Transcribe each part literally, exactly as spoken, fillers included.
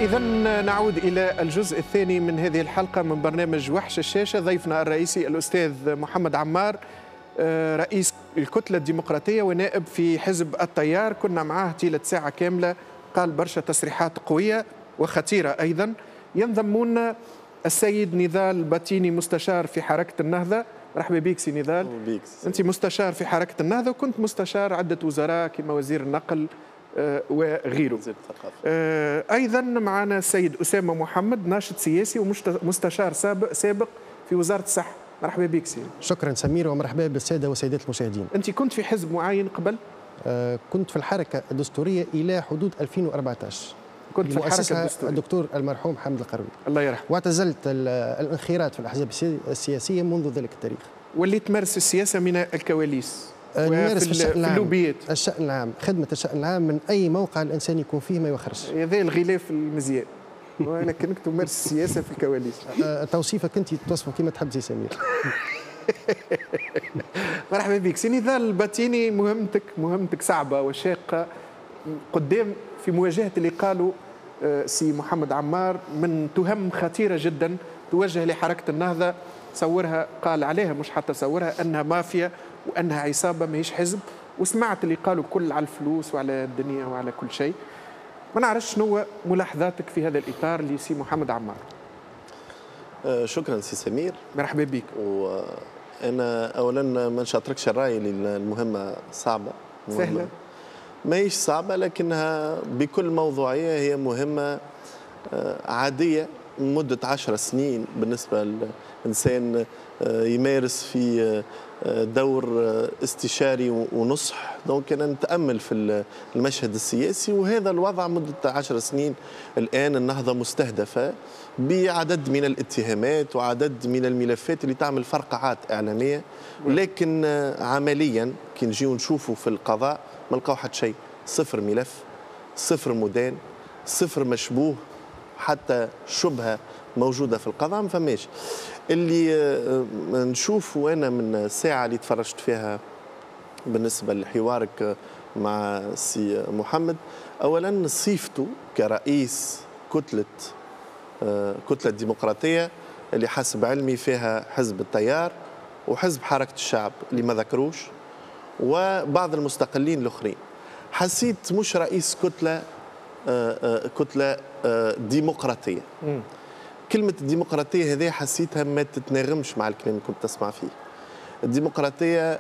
إذا نعود إلى الجزء الثاني من هذه الحلقة من برنامج وحش الشاشة. ضيفنا الرئيسي الأستاذ محمد عمار، رئيس الكتلة الديمقراطية ونائب في حزب التيار. كنا معاه طيلة ساعة كاملة، قال برشا تصريحات قوية وخطيرة. أيضا ينضمون السيد نضال باتيني، مستشار في حركة النهضة. مرحبا بك سي نضال. أنت مستشار في حركة النهضة وكنت مستشار عدة وزراء كما وزير النقل وغيره. أيضا معنا السيد أسامة محمد، ناشط سياسي ومستشار سابق سابق في وزارة الصحة. مرحبا بك سي. شكرا سمير، ومرحبا بالسادة والسيدات المشاهدين. أنت كنت في حزب معين قبل؟ آه كنت في الحركة الدستورية إلى حدود ألفين وأربعة عشر. كنت في الحركة الدستورية الدكتور المرحوم حامد القروي الله يرحمه، واعتزلت الانخراط في الأحزاب السياسية منذ ذلك التاريخ. واللي تمارس السياسة من الكواليس، نمارس في الشأن العام. اللوبيات، الشأن العام، خدمة الشأن العام من أي موقع الإنسان يكون فيه ما يوخرش. هذا الغلاف المزيان، ولكنك تمارس السياسة في الكواليس. توصيفك أنت توصفه كما تحب سي سمير. مرحبا بك سي نضال الباتيني. مهمتك مهمتك صعبة وشاقة قدام في مواجهة اللي قالوا سي محمد عمار من تهم خطيرة جدا توجه لحركة النهضة. صورها، قال عليها مش حتى صورها أنها مافيا وأنها عصابة ماهيش حزب، وسمعت اللي قالوا كل على الفلوس وعلى الدنيا وعلى كل شيء. ما نعرفش شنو ملاحظاتك في هذا الإطار لسي محمد عمار. أه شكرا سي سمير. مرحبا بك. وأنا أولا ما نشاطركش الرأي، المهمة صعبة. مهمة سهلة؟ ما هيش صعبة، لكنها بكل موضوعية هي مهمة عادية مدة عشر سنين بالنسبة لإنسان يمارس في دور استشاري ونصح. دونك أنا نتأمل في المشهد السياسي، وهذا الوضع مدة عشر سنين. الآن النهضة مستهدفة بعدد من الاتهامات وعدد من الملفات اللي تعمل فرقعات إعلامية، لكن عمليا كي نجيو نشوفوا في القضاء ما نلقاو حتى شيء. صفر ملف، صفر مدان، صفر مشبوه، حتى شبهة موجودة في القضاء ما فماش. اللي نشوفه أنا من الساعة اللي تفرجت فيها بالنسبة لحوارك مع سي محمد، أولا صيفته كرئيس كتلة كتلة الديمقراطية اللي حسب علمي فيها حزب التيار وحزب حركة الشعب اللي ما ذكروش وبعض المستقلين الآخرين. حسيت مش رئيس كتلة كتلة ديمقراطية. م. كلمة الديمقراطية هذه حسيتها ما تتناغمش مع الكلام اللي كنت تسمع فيه. الديمقراطية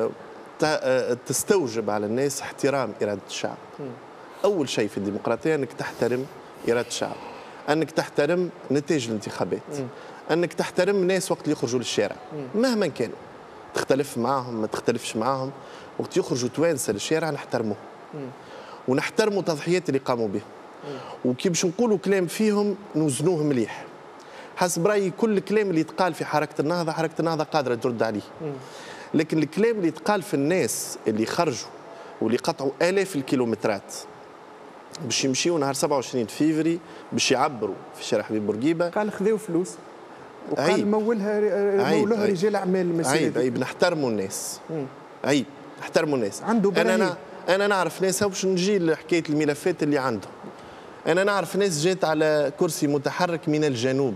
تستوجب على الناس احترام إرادة الشعب. م. أول شيء في الديمقراطية أنك تحترم إرادة الشعب، أنك تحترم نتائج الانتخابات، م. أنك تحترم الناس وقت اللي يخرجوا للشارع م. مهما كانوا، تختلف معهم ما تختلفش معهم، وقت يخرجوا توانسة للشارع نحترموه ونحترموا التضحيات اللي قاموا بها. وكي باش نقولوا كلام فيهم نوزنوه مليح. حسب رايي كل كلام اللي يتقال في حركه النهضه، حركه النهضه قادره ترد عليه. لكن الكلام اللي يتقال في الناس اللي خرجوا واللي قطعوا آلاف الكيلومترات باش يمشيوا نهار سبعة وعشرين فيفري باش يعبروا في شارع حبيب بورقيبه، قال خذوا فلوس وقال مولها مولها رجال اعمال المسيره. عيب عيب نحترموا الناس. مم. عيب نحترموا الناس. عنده انا أنا, انا نعرف ناس باش نجي لحكايه الملفات اللي عندهم. أنا نعرف ناس جات على كرسي متحرك من الجنوب،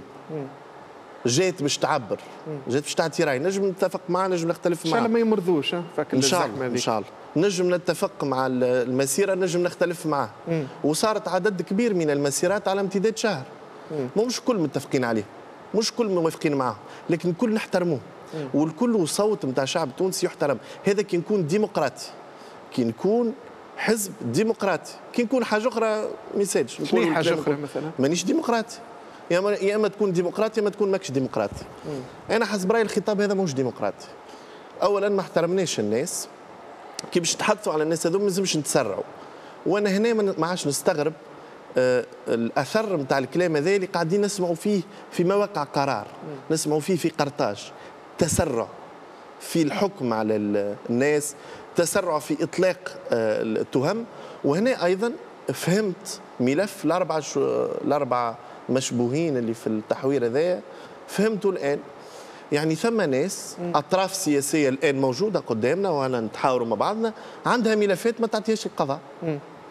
جات باش تعبر، جات باش تعطي رأي. نجم نتفق معاه، نجم نختلف معاه. إن شاء الله ما يمرضوش. إن شاء الله إن شاء الله نجم نتفق مع المسيرة، نجم نختلف معاه. وصارت عدد كبير من المسيرات على امتداد شهر. مش كل متفقين عليه، مش كل موافقين معاه، لكن الكل نحترموه، والكل صوت نتاع الشعب التونسي يحترم. هذا كي نكون ديمقراطي، كي نكون حزب ديمقراطي. كي نكون حاجه اخرى ما يسالش. شنو حاجه اخرى مثلا؟ مانيش ديمقراطي، يا اما يا اما تكون ديمقراطي يا اما تكون ماكش ديمقراطي. مم. انا حسب رايي الخطاب هذا مش ديمقراطي. اولا ما احترمناش الناس، كي باش نتحدثوا على الناس هذوما ما لازمش نتسرعوا. وانا هنا ما عادش نستغرب آه الاثر نتاع الكلام هذا اللي قاعدين نسمعوا فيه في مواقع قرار، مم. نسمعوا فيه في قرطاج. تسرع في الحكم على الناس، تسرع في إطلاق التهم. وهنا أيضا فهمت ملف الأربعة الأربعة مشبوهين اللي في التحوير هذايا، فهمته الآن. يعني ثم ناس أطراف سياسية الآن موجودة قدامنا وأنا نتحاوروا مع بعضنا عندها ملفات ما تعطيهاش القضاء.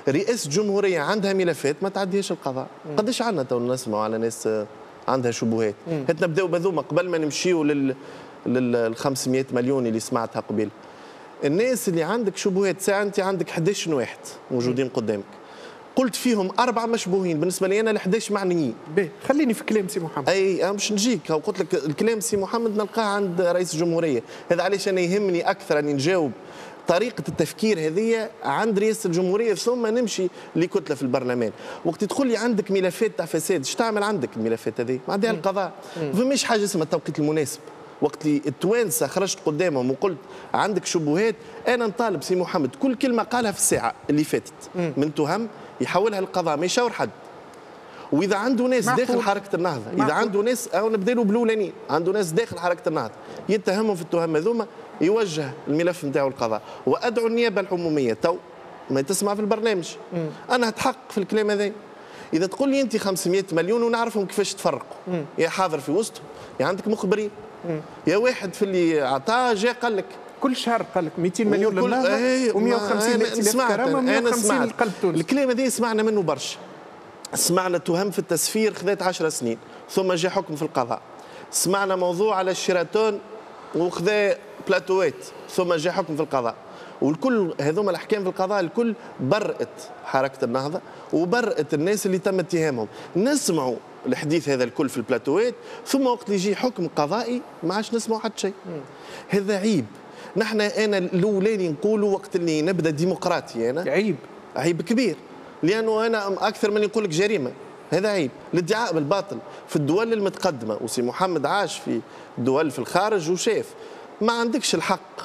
رئاسه جمهوريه عندها ملفات ما تعديهاش القضاء. قداش عندنا تو نسمعوا على ناس عندها شبهات. هات نبداو بذوما قبل ما نمشيو لل لل خمسمائة مليون اللي سمعتها قبل. الناس اللي عندك شبهات، ساعه انت عندك احد عشر واحد موجودين قدامك، قلت فيهم اربعه مشبوهين، بالنسبه لي انا ال احد عشر معنيين. باهي خليني في كلام سي محمد. اي انا باش نجيك، قلت لك الكلام سي محمد نلقاه عند رئيس الجمهوريه، هذا علاش انا يهمني اكثر اني نجاوب طريقه التفكير هذه عند رئاسه الجمهوريه ثم نمشي لكتله في البرلمان. وقت تقول لي عندك ملفات تاع فساد، ايش تعمل عندك الملفات هذه؟ ما عندها القضاء. فماش حاجه اسمها التوقيت المناسب. وقت اللي التوانسه خرجت قدامهم وقلت عندك شبهات، انا نطالب سي محمد كل كلمه قالها في الساعه اللي فاتت من تهم يحولها للقضاء، ما يشاور حد. واذا عنده ناس معقول. داخل حركه النهضه، معقول. اذا عنده ناس او نبدا له بالاولانيين، عنده ناس داخل حركه النهضه يتهمهم في التهم هذوما، يوجه الملف نتاعو للقضاء. وادعو النيابه العموميه تو ما تسمع في البرنامج، م. انا اتحقق في الكلام هذا. اذا تقول لي انت خمسمائة مليون ونعرفهم كيفاش تفرقوا، يا حاضر في وسطهم، يا عندك مخبرين، م. يا واحد في اللي عطاه جاء قال لك كل شهر قال لك مئتين مليون للنهضه و150 للكرامه و150 لقلب تونس. الكلام هذا سمعنا منه برشا. سمعنا تهم في التسفير خذت عشر سنين ثم جاء حكم في القضاء. سمعنا موضوع على الشيراتون وخذا بلاتوات ثم جاء حكم في القضاء. والكل هذوما الاحكام في القضاء الكل برأت حركه النهضه وبرأت الناس اللي تم اتهامهم. نسمعوا الحديث هذا الكل في البلاتوات ثم وقت اللي يجي حكم قضائي ما عادش نسمعوا حتى شيء. هذا عيب. نحن انا الاولاني نقولوا وقت اللي نبدا ديمقراطي انا عيب عيب كبير، لانه انا اكثر من يقول لك جريمه. هذا عيب. الادعاء بالباطل في الدول المتقدمه، وسي محمد عاش في دول في الخارج وشاف ما عندكش الحق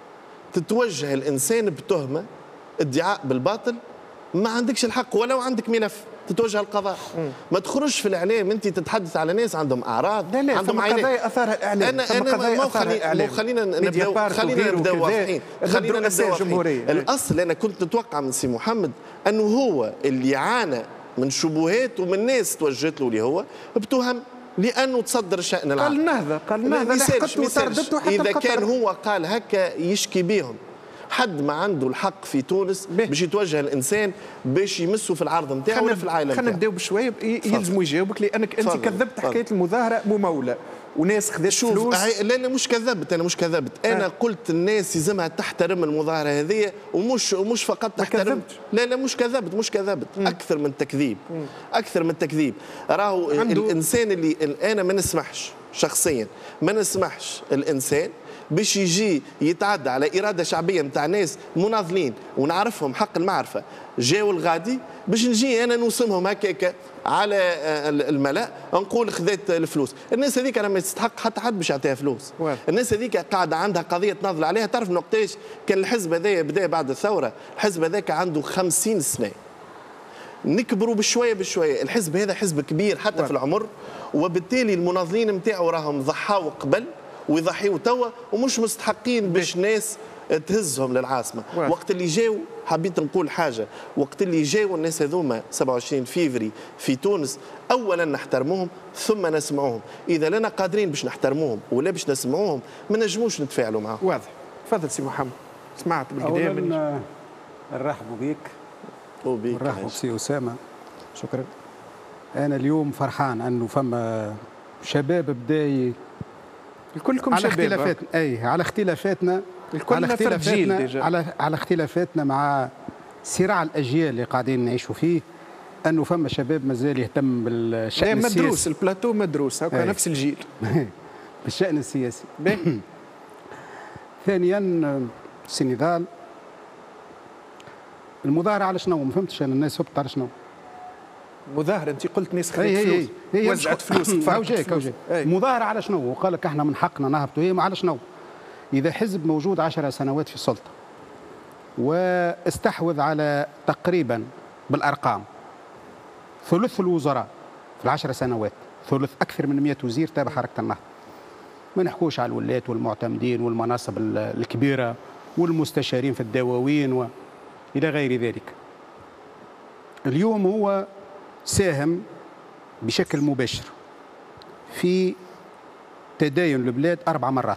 تتوجه الانسان بتهمه ادعاء بالباطل، ما عندكش الحق ولو عندك ملف تتوجه القضاء. ما تخرجش في الاعلام انت تتحدث على ناس عندهم اعراض، لا لا عندهم قضايا اثارها الاعلام. انا انا ما خلينا خلينا نبداو خلينا نبداو واضحين، خلينا نبداو واضحين. الاصل انا كنت نتوقع من سي محمد انه هو اللي عانى من شبهات ومن ناس توجهت له اللي هو بتهم لانه تصدر الشان العام. قال النهضه قال النهضه لحقته وطردته حتى اذا كان هو قال هكا يشكي بهم. حد ما عنده الحق في تونس باش يتوجه الانسان باش يمسوا في العرض نتاعو ولا في العائله نتاعو. خلينا نبداو بشويه يلزموا يجاوبك لانك انت كذبت حكايه المظاهره مموله وناس خذت فلوس. لا لا مش كذبت، انا مش كذبت، انا آه. قلت الناس يلزمها تحترم المظاهره هذه ومش ومش فقط تحترم. لا لا مش كذبت مش كذبت م. اكثر من تكذيب م. اكثر من تكذيب. راهو الانسان اللي انا ما نسمحش شخصيا ما نسمحش الانسان باش يجي يتعدى على اراده شعبيه نتاع ناس مناضلين ونعرفهم حق المعرفه جاوا الغادي باش نجي انا نوصمهم هكاك على الملأ نقول خذيت الفلوس. الناس هذيك انا ما تستحق حتى حد باش يعطيها فلوس. الناس هذيك قاعده عندها قضيه تناضل عليها. تعرف من وقتاش كان الحزب هذايا بدا بعد الثوره؟ الحزب هذاك عنده خمسين سنه. نكبروا بشويه بشويه. الحزب هذا حزب كبير حتى وارد. في العمر، وبالتالي المناضلين نتاعو راهم ضحاو قبل ويضحيوا توا ومش مستحقين باش ناس تهزهم للعاصمه. وارد. وقت اللي جاوا حبيت نقول حاجه، وقت اللي جاوا الناس هذوما سبعة وعشرين فيفري في تونس اولا نحترموهم ثم نسمعوهم. اذا لنا قادرين باش نحترموهم ولا باش نسمعوهم ما نجموش نتفاعلوا معاهم. واضح. تفضل سي محمد. سمعت بالقدام. اولا نرحبوا بك وبيك نرحبوا بسي اسامه. شكرا. انا اليوم فرحان انه فما شباب بداي الكلكم على شباب اختلافات اي على اختلافاتنا على اختلافاتنا على على اختلافاتنا مع صراع الاجيال اللي قاعدين نعيشوا فيه، انه فما شباب مازال يهتم بالشان السياسي. مدروس البلاتو مدروس هكا نفس الجيل بالشان السياسي. ثانيا السنغال المظاهره على شنو؟ ما فهمتش انا الناس هبطت على شنو؟ مظاهره انت قلت ناس خذت فلوس وزعت فلوس تفرقت. مظاهره على شنو؟ وقال لك احنا من حقنا نهبطوا. هي على شنو؟ اذا حزب موجود عشر سنوات في السلطه واستحوذ على تقريبا بالارقام ثلث الوزراء في العشر سنوات، ثلث اكثر من مئة وزير تابع حركه النهضه. ما نحكوش على الولاة والمعتمدين والمناصب الكبيره والمستشارين في الدواوين والى غير ذلك. اليوم هو ساهم بشكل مباشر في تداين البلاد أربع مرات،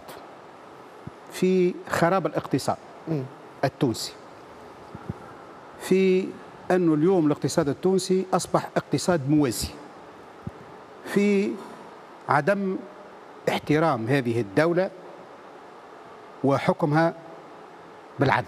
في خراب الاقتصاد التونسي، في أنه اليوم الاقتصاد التونسي أصبح اقتصاد موازي في عدم احترام هذه الدولة وحكمها بالعدل.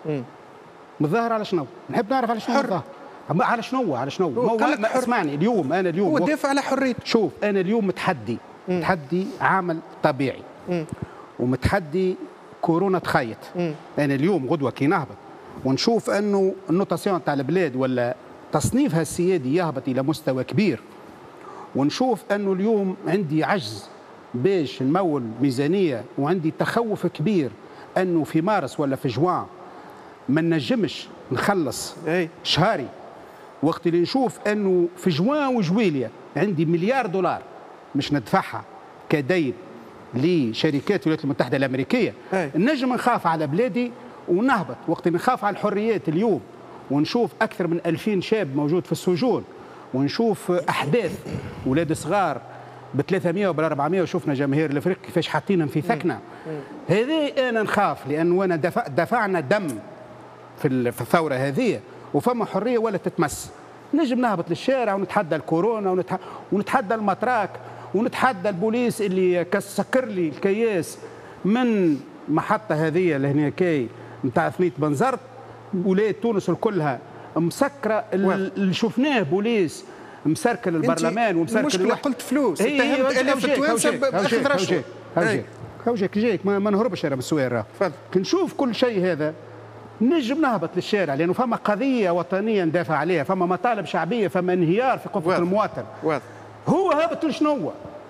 متظاهر على شنو؟ نحب نعرف على شنو متظاهر. على شنو على شنو؟ هو ما اسمعني، اليوم أنا اليوم هو دافع على حريته. شوف أنا اليوم متحدي مم. متحدي عامل طبيعي مم. ومتحدي كورونا تخيط. مم. أنا اليوم غدوة كي نهبط ونشوف أنه النوتاسيون تاع البلاد ولا تصنيفها السيادي يهبط إلى مستوى كبير، ونشوف أنه اليوم عندي عجز باش نمول ميزانية، وعندي تخوف كبير أنه في مارس ولا في جوان ما نجمش نخلص أي. شهري، وقت اللي نشوف أنه في جوان وجويليا عندي مليار دولار مش ندفعها كدين لشركات الولايات المتحدة الأمريكية. أي. نجم نخاف على بلادي ونهبط، وقت اللي نخاف على الحريات اليوم ونشوف أكثر من ألفين شاب موجود في السجون، ونشوف أحداث أولاد صغار ب ثلاثمائة وب أربعمائة، وشفنا جماهير الافريق كيفاش حاطينهم في ثكنه. هذه انا نخاف، لانه انا دفع دفعنا دم في في الثوره هذه، وفما حريه ولا تتمس. نجم نهبط للشارع ونتحدى الكورونا ونتحدى المطراك ونتحدى البوليس اللي سكر لي الكياس من محطه هذه لهنا كي نتاع ثنية بنزرت. ولايه تونس كلها مسكره، اللي شفناه بوليس مسركل البرلمان ومسركل المشكله قلت فلوس اتهمت الاف التوانسه باخذ رشوه. هاوجيك جايك ما, ما نهربش انا من السوير. كي نشوف كل شيء هذا نجم نهبط للشارع، لانه فما قضيه وطنيه ندافع عليها، فما مطالب شعبيه، فما انهيار في قوه المواطن. واضح. هو هابط لشنو؟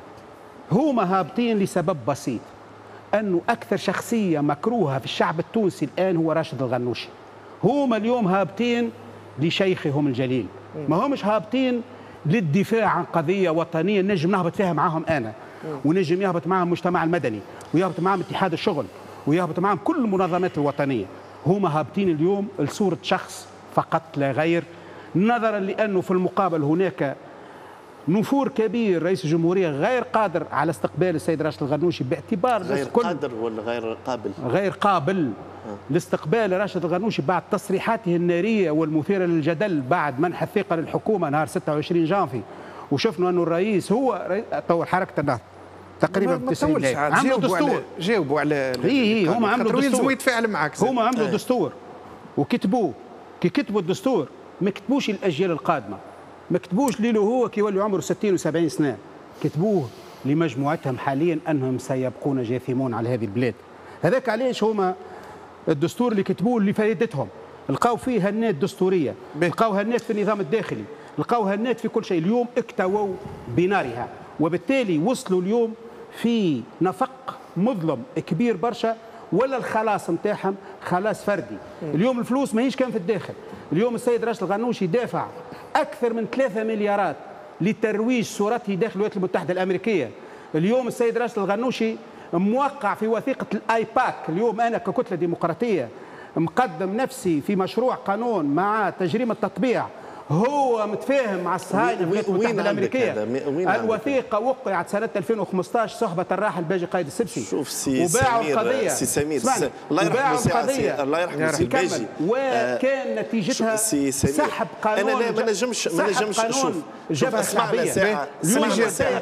هما هابطين لسبب بسيط، انه اكثر شخصيه مكروهه في الشعب التونسي الان هو راشد الغنوشي. هما اليوم هابطين لشيخهم الجليل، ما همش هابطين للدفاع عن قضيه وطنيه نجم نهبط فيها معاهم انا، ونجم يهبط معاهم المجتمع المدني، ويهبط معاهم اتحاد الشغل، ويهبط معاهم كل المنظمات الوطنيه. هما هابطين اليوم لصوره شخص فقط لا غير، نظرا لانه في المقابل هناك نفور كبير. رئيس الجمهوريه غير قادر على استقبال السيد راشد الغنوشي باعتبار غير قادر ولا غير قابل؟ غير قابل لاستقبال راشد الغنوشي بعد تصريحاته الناريه والمثيره للجدل بعد منح الثقه للحكومه نهار ستة وعشرين جانفي. وشفنا انه الرئيس هو طور حركه النهضه تقريبا تسعين لايف، عملوا دستور، جاوبوا على اي هم عملوا دستور يتفاعل معك. هم عملوا دستور وكتبوه. كي كتبوا الدستور ما كتبوش الاجيال القادمه، ما كتبوش ليلو هو كي يولي عمره ستين وسبعين سنه، كتبوه لمجموعتهم حاليا انهم سيبقون جاثمون على هذه البلاد. هذاك علاش هما الدستور اللي كتبوه لفائدتهم، لقاو فيه هنات دستوريه، لقاو هنات في النظام الداخلي، لقاو هنات في كل شيء. اليوم اكتووا بنارها، وبالتالي وصلوا اليوم في نفق مظلم كبير برشا، ولا الخلاص نتاعهم خلاص فردي. اليوم الفلوس ماهيش كان في الداخل. اليوم السيد راشد الغنوشي دافع اكثر من ثلاثة مليارات لترويج صورته داخل الولايات المتحده الامريكيه. اليوم السيد راشد الغنوشي موقع في وثيقه الايباك. اليوم انا ككتله ديمقراطيه مقدم نفسي في مشروع قانون مع تجريم التطبيع، هو متفاهم مع الصهاينه في الولايات المتحده الامريكيه. الوثيقه وقعت سنه ألفين وخمسطاش صحبه الراحل باجي قايد السبسي. شوف سي سمير سي سمير الله يرحمه سي الله يرحمه سي الباجي، وكان نتيجتها سحب قانون. انا ما نجمش ما نجمش شوف جبهه شعبيه. ساعه اسمعنا ساعه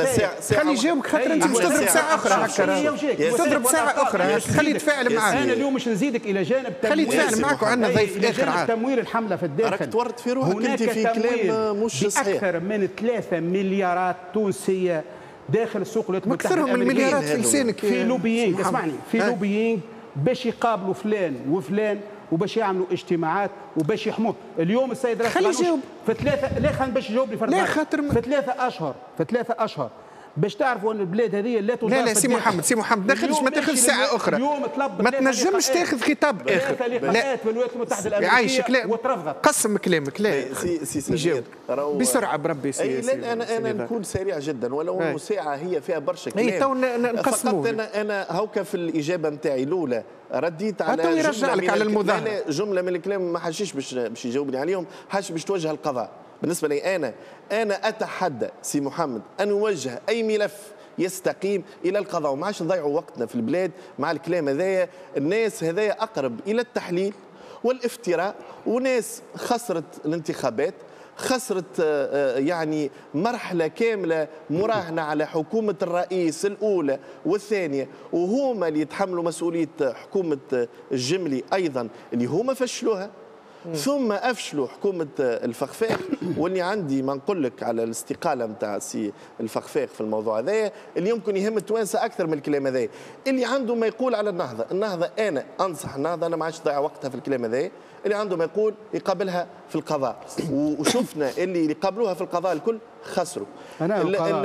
خلي يجاوبك خاطر انت مش تضرب ساعه اخرى هكا، تضرب ساعه اخرى خلي يتفاعل معاك. انا اليوم مش نزيدك الى جانب خلي يتفاعل معاك، وعندنا ضيف اخر عاد تمويل الحمله في الداخل. راك تورط في روحك انت في كلام مش صحيح. اكثر من ثلاثة مليارات تونسيه داخل السوق الولايات المتحده الامريكيه، اكثرهم من المليارات في لسانك في لوبيينغ. اسمعني، في لوبيينغ باش يقابلوا فلان وفلان وباش يعملوا اجتماعات وباش يحموه. اليوم السيد راشد خلي يجاوب في ثلاثه، لا خلينا باش يجاوب لي فرد خاطر في ثلاثه اشهر في ثلاثه اشهر باش تعرفوا ان البلاد هذه لا تضاف. لا لا سي محمد سي محمد تاخذش ما تاخذش ساعه اخرى. اليوم طلب ما تنجمش تاخذ خطاب اخر. لا في الولايات المتحده الامريكيه وترفضت. قسم كلامك. لا سي سي سمير بسرعه بربي سي. لا انا انا نكون سريع جدا، ولو انه ساعه هي فيها برشا كلام. اي تو نقسموا. فقط انا انا هوكا في الاجابه نتاعي الاولى رديت على تو يرجع لك على المظاهره جمله من الكلام ما حشيش باش باش يجاوبني عليهم، حاش باش توجه القضاء. بالنسبه لي انا انا اتحدى سي محمد ان نوجه اي ملف يستقيم الى القضاء، وما عادش نضيعوا وقتنا في البلاد مع الكلام هذايا. الناس هذايا اقرب الى التحليل والافتراء، وناس خسرت الانتخابات، خسرت يعني مرحلة كاملة مراهنة على حكومة الرئيس الأولى والثانية، وهما اللي يتحملوا مسؤولية حكومة الجملي أيضا اللي هما فشلوها، ثم افشلوا حكومه الفخفاخ. واللي عندي ما نقول لك على الاستقاله نتاع سي الفخفاخ في الموضوع هذايا اللي يمكن يهم التوانسه اكثر من الكلام هذايا، اللي عنده ما يقول على النهضه. النهضه انا انصح النهضه، انا ما عادش ضيع وقتها في الكلام هذايا، اللي عنده ما يقول يقابلها في القضاء، وشفنا اللي يقابلوها في القضاء الكل خسروا. أنا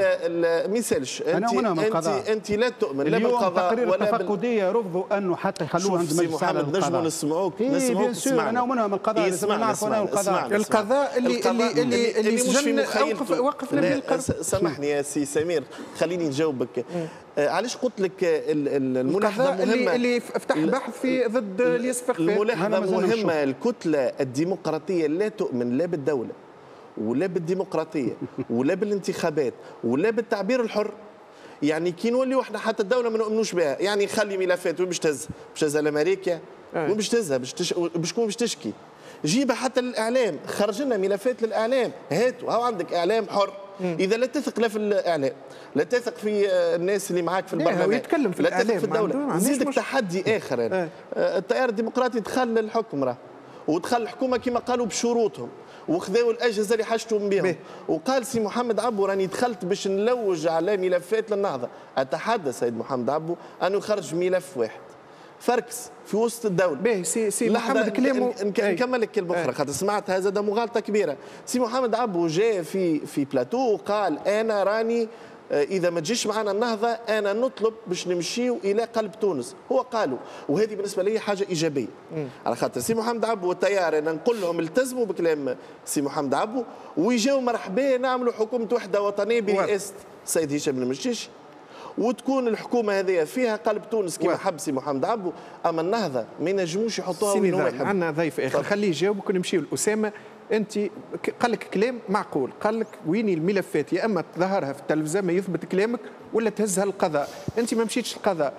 ما يسالش انت انت انت لا تؤمن لا بالقضاء ولا ولا التفقديه رفضوا انه حتى يخلوه عند مجلس محمد. نجموا نسمعوك نسمعوك اسمعنا. انا ومنهم القضاء لازم نعرفوا انا القضاء القضاء اللي اللي اللي اللي سجن اوقف وقفنا به القرار. سامحني يا سي سمير خليني نجاوبك. علاش قلت لك الملاحظه مهمه اللي اللي فتح بحث في ضد الياس فخفاخ. الملاحظه مهمه. الكتله الديمقراطيه لا تؤمن لا بالدوله ولا بالديمقراطيه ولا بالانتخابات ولا بالتعبير الحر. يعني كي نوليو احنا حتى الدوله ما نؤمنوش بها، يعني خلي ملفات وين باش تهز؟ باش تهزها لامريكا؟ وين باش تهزها؟ باش تش... باش تكون باش تشكي؟ جيبها حتى للاعلام، خرج لنا ملفات للاعلام، هاتوا هاو عندك اعلام حر. اذا لا تثق لا في الاعلام، لا تثق في الناس اللي معاك في البرلمان، يتكلم في لا الاعلام، تثق في الدوله، زيدك تحدي اخر. يعني. التيار الديمقراطي دخل الحكم راه، ودخل الحكومه كما قالوا بشروطهم، وخذاو الاجهزه اللي حاجتهم بهم، وقال سي محمد عبو راني دخلت باش نلوج على ملفات للنهضه. اتحدى سيد محمد عبو انه يخرج ملف واحد فركس في وسط الدوله. باهي سي سي محمد كلامه نكمل لك كلمه اخرى خاطر سمعتها زاد مغالطه كبيره. سي محمد عبو جاء في في بلاتو وقال انا راني اذا ما تجيش معنا النهضه انا نطلب باش نمشيو الى قلب تونس. هو قالوا، وهذه بالنسبه لي حاجه ايجابيه على خاطر سي محمد عبو والتيار. انا نقول لهم التزموا بكلام سي محمد عبو ويجاو مرحبا نعملوا حكومه وحده وطنيه برئاسه السيد هشام المشيشي، وتكون الحكومه هذه فيها قلب تونس كما حب سي محمد عبو. اما النهضه ما ينجموش يحطوها وين هو يحب. عندنا ضيف اخر خليه يجاوبك ونمشيو لاسامه. انت قال لك كلام معقول، قال لك وين الملفات يا اما تظهرها في التلفزه ما يثبت كلامك ولا تهزها للقضاء. انت ما مشيتش للقضاء،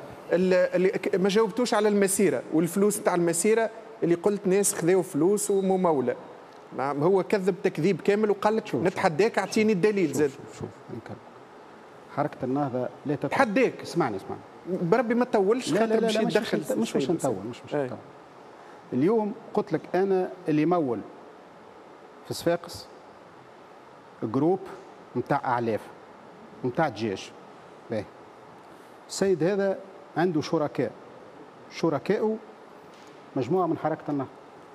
ما جاوبتوش على المسيره والفلوس تاع المسيره اللي قلت ناس خذاو فلوس ومموله. هو كذب تكذيب كامل وقال لك نتحداك اعطيني الدليل. زاد شوف شوف حركه النهضه لا تحداك. اسمعني اسمعني بربي ما تطولش خاطر باش يتدخل. مش مش نطول مش مش نطول. اليوم قلت لك انا اللي يمول في صفاقس جروب نتاع اعلاف نتاع الجيش. باهي السيد هذا عنده شركاء، شركائه مجموعه من حركه النهضه.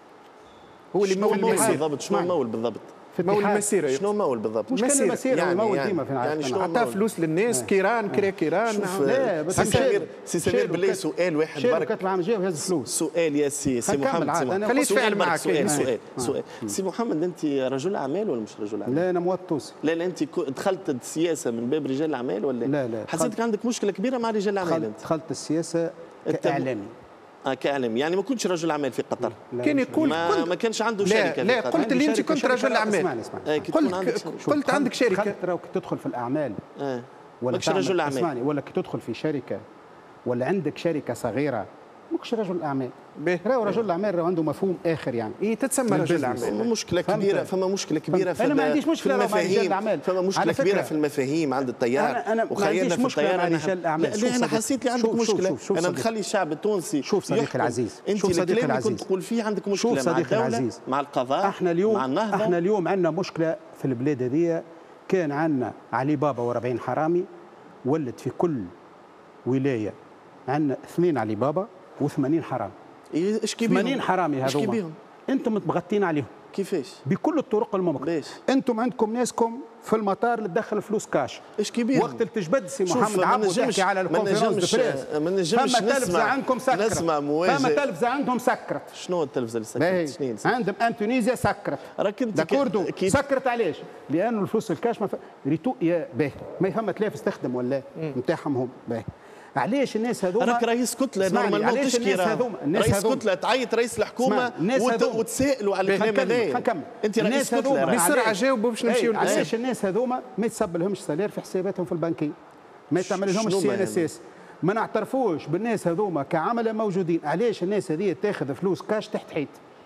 هو اللي مول بالضبط. شنو مول بالضبط؟ مول المسيره. شنو مول بالضبط؟ مش كان المسيره يعني مول يعني ديما في يعني شنو عطى فلوس للناس. كيران كرا كيران. لا بس سي سمير سي سمير بالله سؤال واحد برك. كتب عام جاي وهز فلوس. سؤال يا سي سي محمد خليه يتفاعل معك. سؤال سؤال سؤال سي محمد انت رجل اعمال ولا مش رجل اعمال؟ لا انا مواطن تونسي. لا لا انت دخلت السياسه من باب رجال الاعمال ولا؟ لا لا حسيتك عندك مشكله كبيره مع رجال الاعمال. انت دخلت السياسه كاعلامي. اه كاعلامي يعني ما كنتش رجل اعمال في قطر. كان يقول ما, ما كانش عنده شركه. لا, لا قلت لي انت كنت رجل اعمال. اسمعني اسمعني قلت قلت عندك شركه. ترى تدخل في الاعمال اه ولا ماكش رجل اعمال. اسمعني ولا كي تدخل في شركه ولا عندك شركه صغيره ماكش رجل اعمال. راهو رجل الاعمال راهو عنده مفهوم اخر يعني. اي تتسمى رجل اعمال. فما مشكله كبيره فما مشكله كبيره في انا ما عنديش مشكله مع رجال الاعمال. فما مشكله كبيره في المفاهيم عند التيار. انا انا ما عنديش مشكله مع رجال الاعمال. لا انا حسيت لي عندك مشكله. انا نخلي الشعب التونسي. شوف صديقي العزيز، انت الكلام كنت تقول فيه عندك مشكله مع الدوله العزيز. مع القضاء احنا اليوم مع النهضه. احنا اليوم عندنا مشكله في البلاد هذه. كان عندنا علي بابا وأربعين حرامي، ولد في كل ولايه عندنا اثنين علي بابا وثمانين حرامي. ايش كي بيهم؟ ثمانين حرامي هذوما انتم متبغتين عليهم. كيفاش؟ بكل الطرق الممكنه. انتم عندكم ناسكم في المطار اللي تدخل فلوس كاش. ايش كي بيهم؟ وقت التجبد سي محمد عبو تحكي على الكونفرنس دو بريس. ما نجمش فما تلفزه عندكم سكرت. نسمع مواجه. فما تلفزه عندهم سكرت. شنو التلفزه اللي سكرت؟ شنو عندهم ان تونيزيا سكرت. راك انت داكوردو كي... سكرت علاش؟ لانه الفلوس الكاش ما ف... ريتو يا باهي ما فما تلافز تخدم ولا نتاعهم هم باهي. علاش الناس هذوما راك رئيس كتله نورمالمون تشكي رئيس كتله تعيط رئيس الحكومه وتسائلوا على الكلام هذا. انت رئيس كتله بسرعه جاوبوا باش نمشيو. علاش الناس هذوما ما يتسب لهمش سالير في حساباتهم في البنكيه، ما يتعمل لهمش سي ان اس اس، ما نعترفوش بالناس هذوما كعملاء موجودين. علاش الناس هذه تاخذ فلوس كاش تحت حيط؟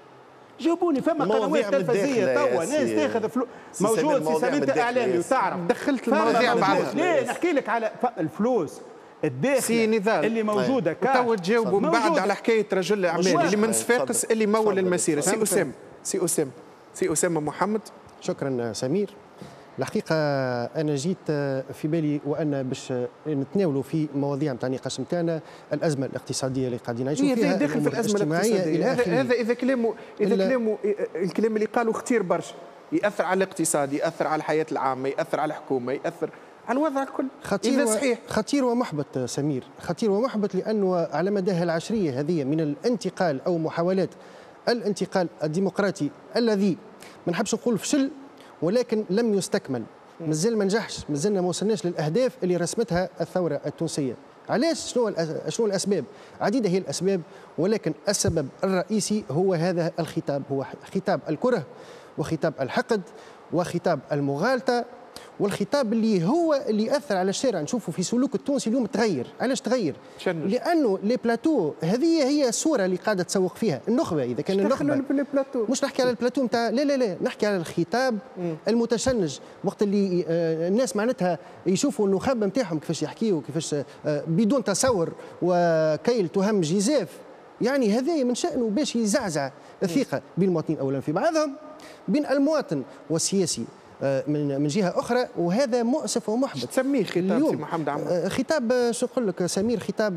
جاوبوني. فما قنوات تلفزيونيه توا ناس تاخذ فلوس موجود في سمية اعلامي وتعرف دخلت المواضيع بعض. ليه نحكي لك على الفلوس الداخل اللي موجوده كا تو تجاوبوا من بعد على حكايه رجل الاعمال اللي من صفاقس اللي مول المسيره. سي اسامه سي اسامه سي اسامه محمد. شكرا سمير. الحقيقة أنا جيت في بالي وأنا باش نتناولوا في مواضيع نتاع النقاش نتاعنا الأزمة الاقتصادية اللي قاعدين نعيشوا فيها. داخل في الأزمة الاقتصادية. هذا هذا إذا كلامه إذا كلامه الكلام اللي قالوا كثير برشا يأثر على الاقتصاد، يأثر على الحياة العامة، يأثر على الحكومة، يأثر على الوضع الكل. خطير إذا صحيح. خطير ومحبط سمير، خطير ومحبط لأنه على مداها العشرية هذه من الانتقال أو محاولات الانتقال الديمقراطي الذي ما نحبش نقول فشل ولكن لم يستكمل، مازال ما نجحش، مازلنا ما وصلناش للاهداف اللي رسمتها الثوره التونسيه. علاش؟ شنو شنو الاسباب؟ عديده هي الاسباب ولكن السبب الرئيسي هو هذا الخطاب، هو خطاب الكره وخطاب الحقد وخطاب المغالطه والخطاب اللي هو اللي اثر على الشارع. نشوفوا في سلوك التونسي اليوم تغير. علاش تغير؟ لانه لي بلاتو هذه هي الصوره اللي قاعده تسوق فيها النخبه. اذا كان النخبه مش نحكي على البلاتو نتاع لا لا لا نحكي على الخطاب م. المتشنج وقت اللي آه الناس معناتها يشوفوا النخب نتاعهم كيفاش يحكيوا كيفاش آه بدون تصور وكيل تهم جزاف. يعني هذا من شأنه باش يزعزع الثقه بين المواطنين اولا في بعضهم بين المواطن والسياسي من من جهه اخرى، وهذا مؤسف ومحبط. تسميه خطاب سي محمد عمار؟ خطاب شو نقول لك سمير، خطاب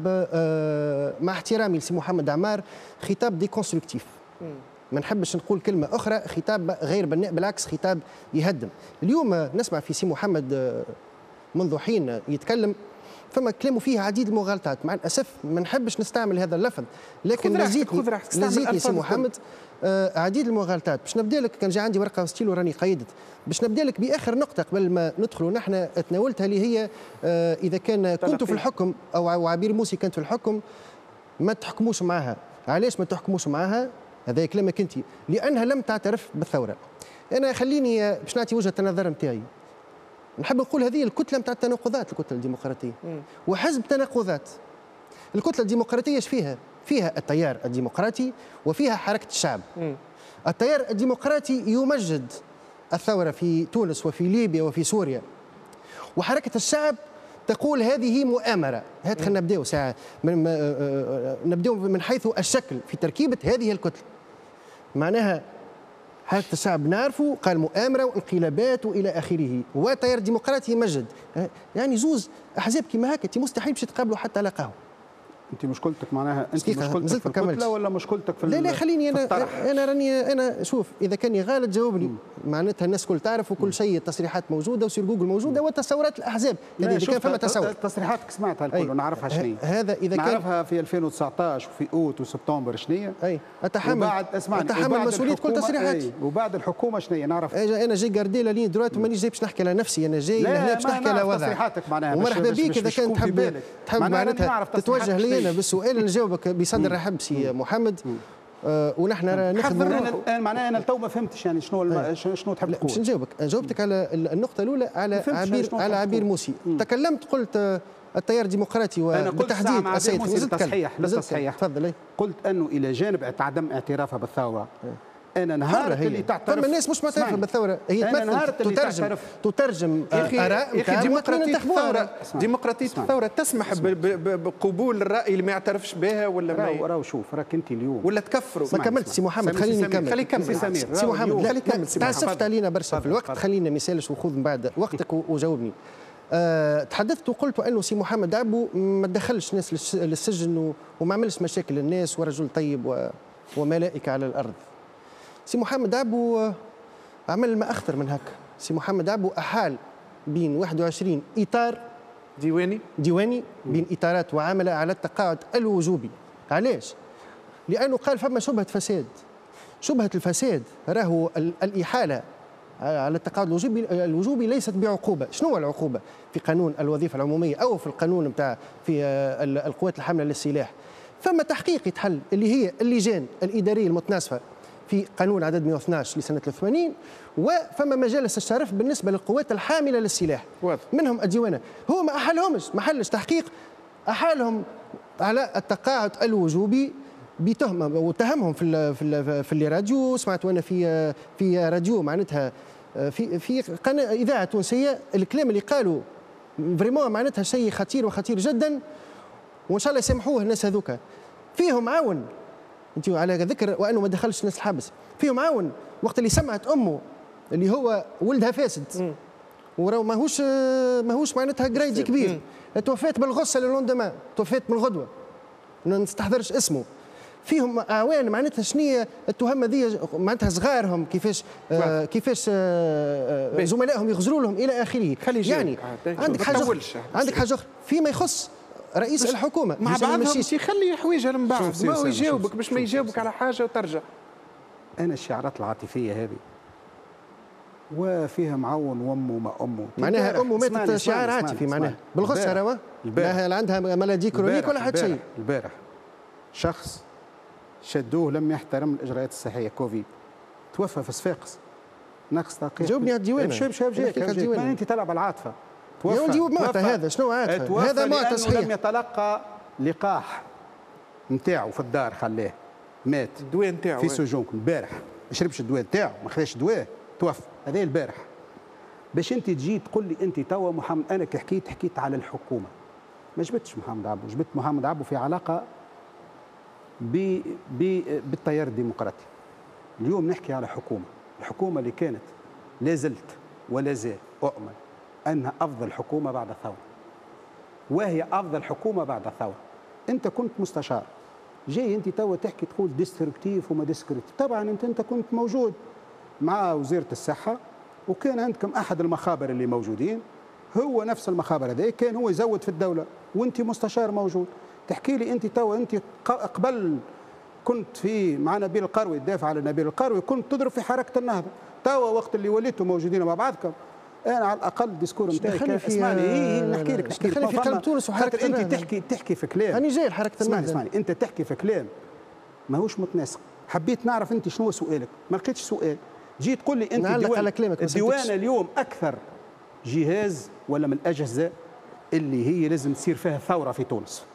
مع احترامي لسي محمد عمار خطاب ديكونستركتيف. ما نحبش نقول كلمه اخرى، خطاب غير بناء، بالعكس خطاب يهدم. اليوم نسمع في سي محمد منذ حين يتكلم فما كلامه فيه عديد المغالطات، مع الاسف ما نحبش نستعمل هذا اللفظ لكن لزيتني لزيتني سي محمد آه عديد المغالطات. باش نبدا لك، كان جا عندي ورقه وستيل وراني قيدت، باش نبدا لك باخر نقطه قبل ما ندخلوا نحن تناولتها اللي هي آه اذا كان كنتوا في الحكم او عبير موسي كانت في الحكم ما تحكموش معها. علاش ما تحكموش معها؟ هذا كلامك انت، لانها لم تعترف بالثوره. انا خليني باش نعطي وجهه النظر نتاعي. نحب نقول هذه الكتله نتاع التناقضات، الكتله الديمقراطيه وحزب تناقضات. الكتله الديمقراطيه ايش فيها؟ فيها التيار الديمقراطي وفيها حركه الشعب. م. التيار الديمقراطي يمجد الثوره في تونس وفي ليبيا وفي سوريا، وحركه الشعب تقول هذه مؤامره. هات خلينا نبداو ساعه من نبداو من حيث الشكل في تركيبه هذه الكتله. معناها حركة الشعب نعرفوا قال مؤامرة وانقلابات وإلى آخره، والتيار الديمقراطي يمجد. يعني زوز أحزاب كيما هكا أنت مستحيل باش تقابلوا حتى على قهوة. أنت مشكلتك معناها أنت مشكلتك في الكتلة ولا مشكلتك في لا لا خليني أنا الطرح. أنا راني أنا شوف إذا كان غالط جاوبني. معناتها الناس كل تعرف وكل شيء، التصريحات موجودة وسير جوجل موجودة وتصورات الأحزاب. إذا كان فما تصور تصريحاتك سمعتها الكل ونعرفها شنو هذا إذا كان نعرفها في ألفين وتسعطاش وفي أوت وسبتمبر شنو أي أتحمل وبعد اسمعني أتحمل مسؤولية كل تصريحاتي. وبعد الحكومة شنو نعرف أنا جاي جارديلا لين دلوقتي مانيش جاي باش نحكي على نفسي، أنا جاي هنا باش نحكي على وضع تصريحاتك معناها. ومرحبا بك إذا كان تحب تحب معناتها تتوجه لي أنا بالسؤال نجاوبك بصدر رحب سي محمد. آه ونحن نخدموا انا معناها انا تو ما فهمتش يعني شنو شنو تحب تقول. باش نجاوبك، جاوبتك على النقطه الاولى على عبير على عبير موسي. تكلمت قلت التيار الديمقراطي وبالتحديد السيد للتصحيح للتصحيح تفضل. قلت انه الى جانب عدم اعترافها بالثوره انا نهار اللي تعترف فما الناس مش معترفه بالثوره، هي تمثل تترجم تترجم اراء يا اخي ديمقراطيه الثوره ديمقراطيه الثوره تسمح بقبول الراي اللي ما يعترفش بها ولا ما راهو شوف راك انت اليوم ولا تكفروا. ما كملت سي محمد خليني نكمل. خلي يكمل سي سمير سي محمد خلي يكمل. تعسفت علينا برشا في الوقت، خلينا ما يسالش وخذ من بعد وقتك وجاوبني. أه تحدثت وقلت انه سي محمد عبو ما دخلش ناس للسجن وما عملش مشاكل للناس ورجل طيب وملائكه على الارض. سي محمد عبو عمل ما أخطر من هكا. سي محمد عبو أحال بين واحد وعشرين إطار ديواني ديواني بين إطارات وعمل على التقاعد الوجوبي. علاش؟ لأنه قال فما شبهة فساد. شبهة الفساد راهو الإحالة على التقاعد الوجوبي الوجوبي ليست بعقوبة. شنو العقوبة؟ في قانون الوظيفة العمومية أو في القانون نتاع في القوات الحاملة للسلاح. فما تحقيق يتحل اللي هي اللجان الإدارية المتناسفة في قانون عدد مئة واثناش لسنة ثلاثة وثمانين، وفما مجالس الشرف بالنسبة للقوات الحاملة للسلاح واضح. منهم الديوانة. هو ما أحلهمش، ما حلش تحقيق، أحالهم على التقاعد الوجوبي بتهمه واتهمهم في ال في ال في الراديو. سمعت وانا في في راديو معناتها في في قناه اذاعه تونسيه الكلام اللي قالوا فريمون معناتها شيء خطير وخطير جدا، وان شاء الله يسامحوه الناس هذوك. فيهم عاون انت على ذكر وانه ما دخلش الناس الحبس، فيهم عاون وقت اللي سمعت امه اللي هو ولدها فاسد وراه ماهوش ماهوش معناتها جريدي كبير، توفيت بالغصه للوندمان، توفيت من الغدوه ما نستحضرش اسمه. فيهم اعوان معناتها شنية التهمه ذي معناتها صغارهم كيفاش آه كيفاش آه زملائهم يغزروا لهم الى اخره. يعني عندك حاجه عندك حاجه اخرى فيما يخص رئيس الحكومه مع بعضهم يخلي حويجه من بعض ما هو يجاوبك باش ما يجاوبك على حاجه وترجع. انا الشعارات العاطفيه هذه وفيها معون وامه ما امه معناها امه ماتت شعار عاطفي معناها بالغصه راهو لا عندها ملادي كرونيك ولا حتى شيء. البارح شخص شدوه لم يحترم الاجراءات الصحيه كوفيد توفى في صفاقس ناقص دقيقه. جاوبني على الديوان. مش مش جايك ما انت تلعب على العاطفه. توفى جاوب معطى هذا شنو عاطفه؟ هذا معطى صحيح. لم يتلقى لقاح نتاعو في الدار خلاه مات الدواء نتاعو في سجون البارح ما شربش الدواء نتاعو ما خذاش الدواء توفى. هذا البارح باش انت تجي تقول لي انت توا محمد انا كي حكيت حكيت على الحكومه ما جبتش محمد عبو، جبت محمد عبو في علاقه ب بالتيار الديمقراطي. اليوم نحكي على حكومه، الحكومه اللي كانت لا زلت ولا زال اؤمن انها افضل حكومه بعد الثوره، وهي افضل حكومه بعد الثوره. انت كنت مستشار جاي انت توا تحكي تقول ديستركتيف وما ديستركتيف، طبعا انت انت كنت موجود مع وزيره الصحه وكان عندكم احد المخابر اللي موجودين هو نفس المخابر هذا كان هو يزود في الدوله وانت مستشار موجود. تحكي لي انت توا انت قبل كنت في مع نبيل القروي تدافع على نبيل القروي كنت تضرب في حركه النهضه، توا وقت اللي وليتوا موجودين مع بعضكم انا على الاقل الديسكور نتاعي اسمعني اي نحكي لك نحكي لك في قلب تونس وحركه انت تحكي تحكي في كلام انا جاي حركه النهضه. اسمعني انت تحكي في كلام ماهوش متناسق. حبيت نعرف انت شنو سؤالك ما لقيتش سؤال. جيت تقول لي انت الديوان على كلامك الديوان اليوم اكثر جهاز ولا من الاجهزه اللي هي لازم تصير فيها ثوره في تونس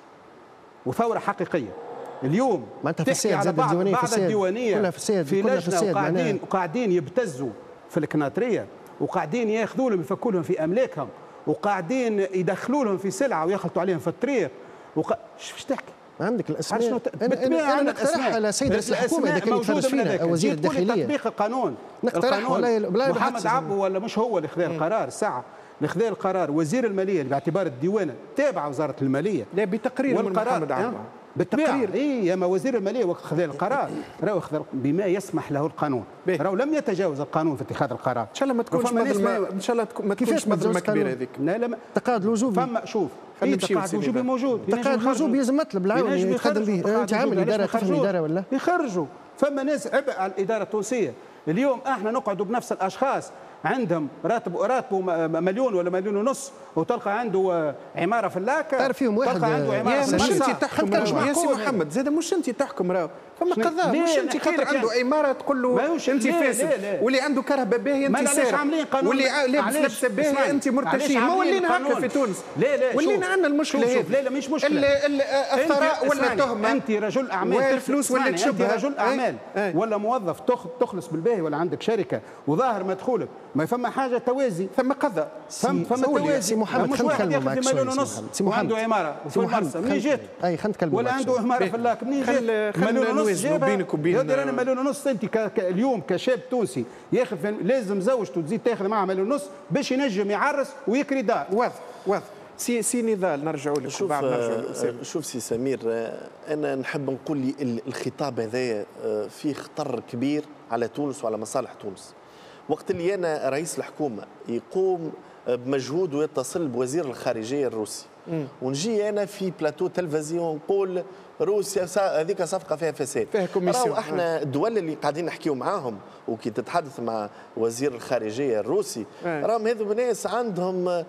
وثوره حقيقيه. اليوم تحكي على بعض, بعض الديوانيه كلها فساد في كلها لجنه فساد وقاعدين وقاعدين يبتزوا في الكناطريه وقاعدين ياخذوا لهم يفكوا لهم في املاكهم وقاعدين يدخلوا لهم في سلعه ويخلطوا عليهم في الطريق وق... ايش تحكي؟ عندك الاسماء. انا انا, أنا نقترح على سيد رئيس الحكومه اذا كان يتفرج فينا وزير الداخليه تطبيق القانون. نقترح ولا محمد عبو ولا مش هو اللي خذا القرار الساعه اللي خذا القرار وزير الماليه باعتبار الديوان تابع وزاره الماليه لا بتقرير من محمد عبو بالتقرير اي يا ما وزير الماليه وقت خذا القرار راهو خذا بما يسمح له القانون راهو لم يتجاوز القانون في اتخاذ القرار. ان شاء الله ما تكونش مظلمه ان شاء الله ما تكونش مظلمه كبيره هذيك. لا لا تقاعد الوجوبي فما شوف في تقاعد الوجوبي موجود. تقاعد الوجوبي لازم مطلب العون يخدم به. انت عامل اداره تفهم اداره ولا يخرجوا. فما ناس عبء على الاداره التونسيه. اليوم احنا نقعدوا بنفس الاشخاص عندهم راتب راتبه مليون ولا مليون ونص وتلقى عنده عماره في اللاكه تعرف فيهم واحد تلقى عنده عماره يا مش انت تحكم يا سي محمد زاد مش انت تحكم راهو فما قضاء مش انت خاطر عنده عماره تقول له انت فاسد واللي عنده كهرباء باهيه انت سارق واللي لابس لبسه باهيه انت مرتشي. ما ولينا هكا في تونس لا لا ولينا عندنا المشكله هذه. لا لا مش مشكله الثراء ولا تهمه انت رجل اعمال والفلوس ولا تشبه رجل اعمال ولا موظف تخلص بالباهي ولا عندك شركه وظاهر مدخولك ما فما حاجه توازي ثم قضاء ثم توازي. سي محمد مش واحد ياخذ مليون ونص وعنده عماره في المرسى منين جات؟ اي خلينا نتكلموا ولا عنده عماره في اللاك منين جات؟ مليون ونص بينك وبين يقدر انا مليون ونص انت اليوم كشاب تونسي ياخذ لازم زوجته تزيد تاخذ معها مليون ونص باش ينجم يعرس ويكري دار. واضح واضح. سي سي نضال نرجعوا لك شوف بعد نرجعوا شوف سي سمير انا نحب نقول لي الخطاب هذايا فيه خطر كبير على تونس وعلى مصالح تونس. وقت اللي انا رئيس الحكومه يقوم بمجهود ويتصل بوزير الخارجيه الروسي مم. ونجي انا في بلاتو تلفزيون نقول روسيا هذيك صفقه فيها فساد فيها كوميسيون. احنا الدول اللي قاعدين نحكيو معاهم وكي تتحدث مع وزير الخارجيه الروسي راهم هذو ناس عندهم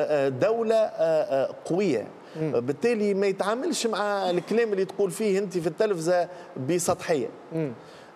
دوله قويه مم. بالتالي ما يتعاملش مع الكلام اللي تقول فيه انت في التلفزه بسطحيه. مم.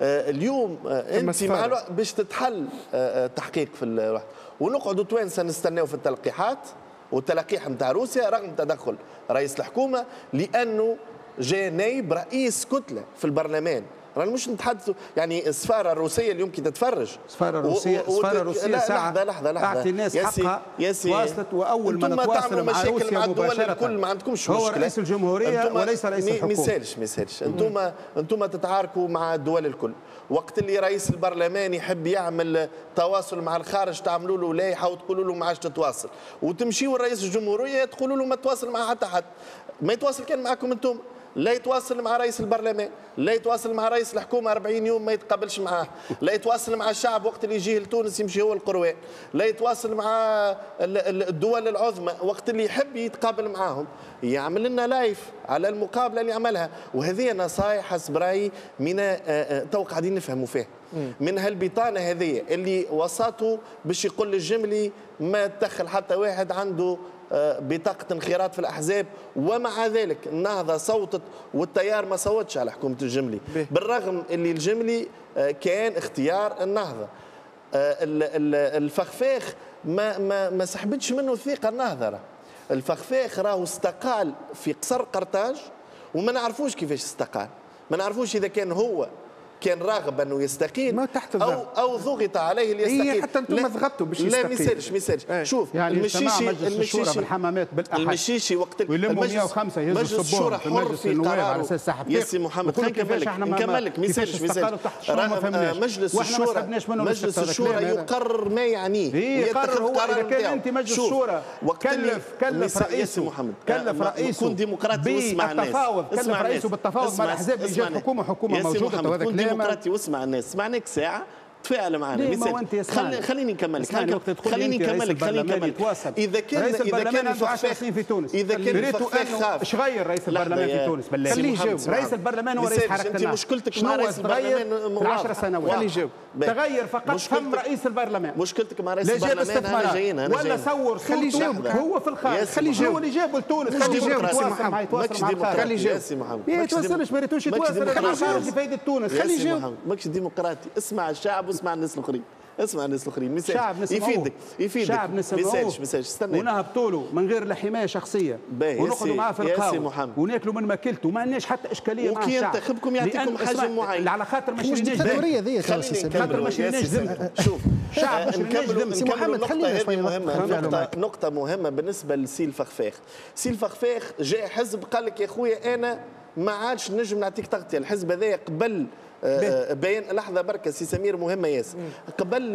اليوم انت مع الوقت باش تتحل تحقيق في الوقت ونقعدوا توانسه نستناو في التلقيحات والتلقيح نتاع روسيا رغم تدخل رئيس الحكومه لانه جاء نائب رئيس كتله في البرلمان. رانا مش نتحدثوا يعني السفاره الروسيه اليوم كي تتفرج السفاره الروسيه السفاره الروسيه ساعه لحظه لحظه لحظه اعطي الناس حقها تواصلت، واول ما نتواصل مع روسيا مع الدول مباشره الكل ما عندكمش هو مشكله، رئيس الجمهوريه وليس رئيس الحكومه. ما يسالش ما يسالش انتم انتم تتعاركوا مع الدول الكل. وقت اللي رئيس البرلمان يحب يعمل تواصل مع الخارج تعملوا له لائحه وتقولوا له ما عادش تتواصل، وتمشيوا رئيس الجمهوريه تقولوا له ما تواصل مع حتى حد. ما يتواصل كان معكم انتم، لا يتواصل مع رئيس البرلمان، لا يتواصل مع رئيس الحكومه أربعين يوم ما يتقابلش معاه، لا يتواصل مع الشعب وقت اللي يجيه لتونس يمشي هو القروان، لا يتواصل مع الدول العظمى وقت اللي يحب يتقابل معاهم، يعمل لنا لايف على المقابله اللي عملها. وهذه نصائح حسب رايي من تو قاعدين نفهموا فيها من هالبطانه هذه اللي وسطوا باش يقول الجملي ما تدخل حتى واحد عنده بطاقة انخراط في الأحزاب، ومع ذلك النهضة صوتت والتيار ما صوتش على حكومة الجملي، بالرغم اللي الجملي كان اختيار النهضة. الفخفاخ ما ما ما سحبتش منه الثقة النهضة. الفخفاخ راهو استقال في قصر قرطاج وما نعرفوش كيفاش استقال، ما نعرفوش إذا كان هو كان راغب انه يستقيل ما تحت او او ضغط عليه ليستقيل. هي حتى انتم ضغطتوا باش يستقيل. لا ما يسالش ما يسالش. شوف يعني المشيشي المشيشي بالحمامات بالاحد المشيشي وقت ويلموا مئة وخمسة يهزوا الصبور في مجلس النواب على اساس سحب. يا سي محمد خلينا نكمل نكمل لك ما يسالش ما يسالش. مجلس الشورى مجلس الشورى يقرر ما يعنيه يقرر هو. اذا كان انت مجلس الشورى كلف كلف رئيسه محمد كلف رئيسه كون ديمقراطي واسمع الناس، بالتفاوض كلف رئيسه بالتفاوض مع الاحزاب اللي جات حكومه حكومه موجوده. كون ديمقراطي واسمع الناس، اسمعناك ساعه تفاعل معنا. خلي خليني نكمل خليني نكمل خليني نكمل. اذا كان اذا كان الفخفاخ في تونس، اذا كان الفخفاخ خاف ايش غير رئيس البرلمان في تونس بالله؟ خليه يجاوب. رئيس البرلمان هو رئيس حركه النهضه. انت مشكلتك مع رئيس البرلمان في العشر سنوات خليه يجاوب. تغير فقط فم رئيس البرلمان. مشكلتك مع رئيس البرلمان انا جايين انا ولا صور صورته هو في الخارج. خليه يجاوب. هو اللي جابه لتونس. خليه يجاوب يتواصل مع يتواصل مع الخارج. خليه يجاوب. ما يتواصلش ما يريدوش يتواصل مع الخارج لفائده تونس. خليه يجاوب. ماكش ديمقراطي، اسمع الشعب واسمع الناس الاخرين. اسمع الناس الاخرين. شعب نسمعوه يفيدك يفيدك شعب نسمعوه ونهبطوا له من غير لا حمايه شخصيه ونقعدوا معاه في القهوه وناكلوا من ماكلته وما عندناش حتى اشكاليه مع الشعب. وكي ينتخبكم يعطيكم حجم معين على خاطر ما شريناش الديكتاتوريه ذي خاطر ما شريناش ذمته. شوف شعب ما شريناش ذمته. سي محمد خلينا شويه مهمه نقطه نقطه مهمه بالنسبه لسي الفخفاخ. سي الفخفاخ جاء حزب قال لك يا خويا انا ما عادش نجم نعطيك تغطيه. الحزب هذايا قبل بيان لحظه بركه سي سمير مهمه ياسر. قبل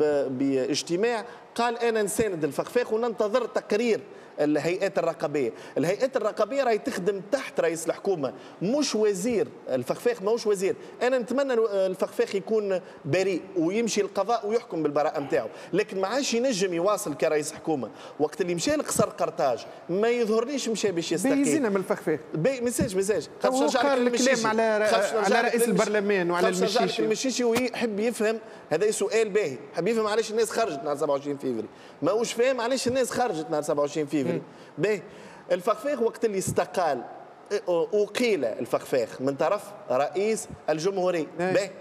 باجتماع قال انا نساند الفخفاخ وننتظر تقرير الهيئات الرقابيه. الهيئات الرقابيه راهي تخدم تحت رئيس الحكومه مش وزير. الفخفاخ ماهوش وزير. انا نتمنى الفخفاخ يكون بريء ويمشي القضاء ويحكم بالبراءه نتاعو، لكن ما عادش ينجم يواصل كرئيس حكومه. وقت اللي مشى لقصر قرطاج ما يظهرليش مشى باش يستقيل. بيزينا من الفخفاخ. بي ميساج ميساج هو قال الكلام على على رئيس البرلمان وعلى المشيشي. المشيشي ويحب يفهم. هذا سؤال باهي، حب يفهم علاش الناس خرجت نهار سبعة وعشرين فيفري. ماهوش فاهم علاش الناس خرجت نهار سبعة وعشرين فيفري. باهي الفخفاخ وقت اللي استقال أقيل الفخفاخ من طرف رئيس الجمهورية. باهي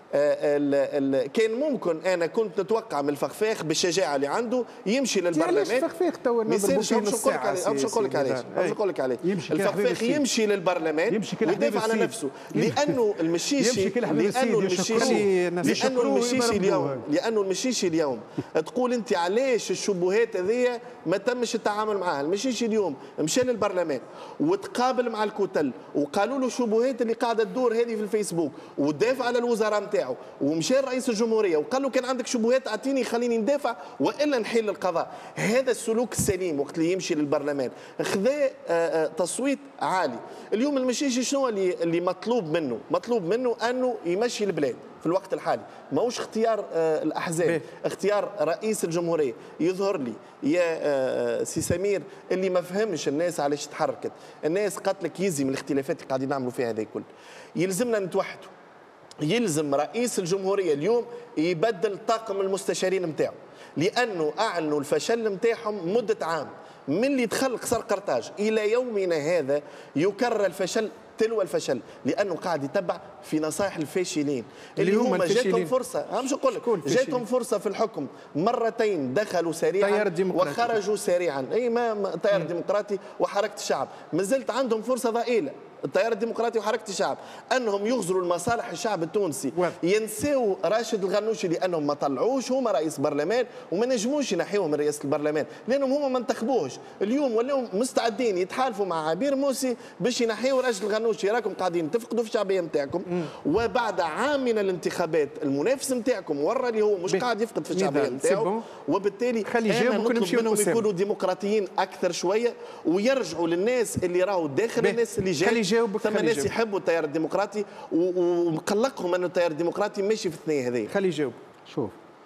كان ممكن انا كنت نتوقع من الفخفاخ بالشجاعه اللي عنده يمشي للبرلمان. علاش الفخفاخ تو نضربوا فيه نص ساعه؟ باش نقول لك علاش باش نقول لك علاش الفخفاخ يمشي للبرلمان ويدافع على نفسه، لانه المشيشي لانه المشيشي لانه المشيشي اليوم لانه المشيشي اليوم تقول انت علاش الشبهات هذيا ما تمش التعامل معها. المشيشي اليوم مشى للبرلمان وتقابل مع الكتل وقالوا له الشبهات اللي قاعده تدور هذه في الفيسبوك ودافع على الوزراء نتاعو ومشى رئيس الجمهوريه وقال له كان عندك شبهات اعطيني خليني ندافع والا نحل القضاء. هذا السلوك السليم وقت اللي يمشي للبرلمان خذا تصويت عالي. اليوم المشيشي شنو اللي اللي مطلوب منه؟ مطلوب منه انه يمشي البلاد في الوقت الحالي. ماهوش اختيار الاحزاب بيه. اختيار رئيس الجمهوريه. يظهر لي يا سي سمير اللي ما فهمش الناس علاش تحركت. الناس قالت لك يزي من الاختلافات اللي قاعدين نعملوا فيها هذا الكل. يلزمنا نتوحدوا. يلزم رئيس الجمهورية اليوم يبدل طاقم المستشارين نتاعو، لأنه أعلنوا الفشل نتاعهم مدة عام من اللي دخل قصر قرطاج إلى يومنا هذا يكرر الفشل تلو الفشل، لأنه قاعد يتبع في نصائح الفاشلين اللي هما جاتهم فرصة. مش نقول لك جاتهم فرصة في الحكم مرتين دخلوا سريعا وخرجوا سريعا. أي ما تيار ديمقراطي وحركة الشعب ما زلت عندهم فرصة ضئيلة. التيار الديمقراطي وحركه الشعب انهم يغزروا المصالح الشعب التونسي، واضح. ينساو راشد الغنوشي لانهم ما طلعوش هما رئيس برلمان وما نجموش ينحيوهم من رئاسه البرلمان لانهم هما ما انتخبوش. اليوم ولاو مستعدين يتحالفوا مع عبير موسي باش ينحيوا راشد الغنوشي. راكم قاعدين تفقدوا في الشعبيه نتاعكم، وبعد عام من الانتخابات المنافس نتاعكم ورى اللي هو مش قاعد يفقد في الشعبيه نتاعو، وبالتالي انا نطلب منهم يكونوا ديمقراطيين اكثر شويه ويرجعوا للناس اللي راهو داخل الناس اللي جاي. ثم ناس يحبوا التيار الديمقراطي ومقلقهم انه التيار الديمقراطي ماشي في الثنيه هذه. خلي يجاوب. شوف،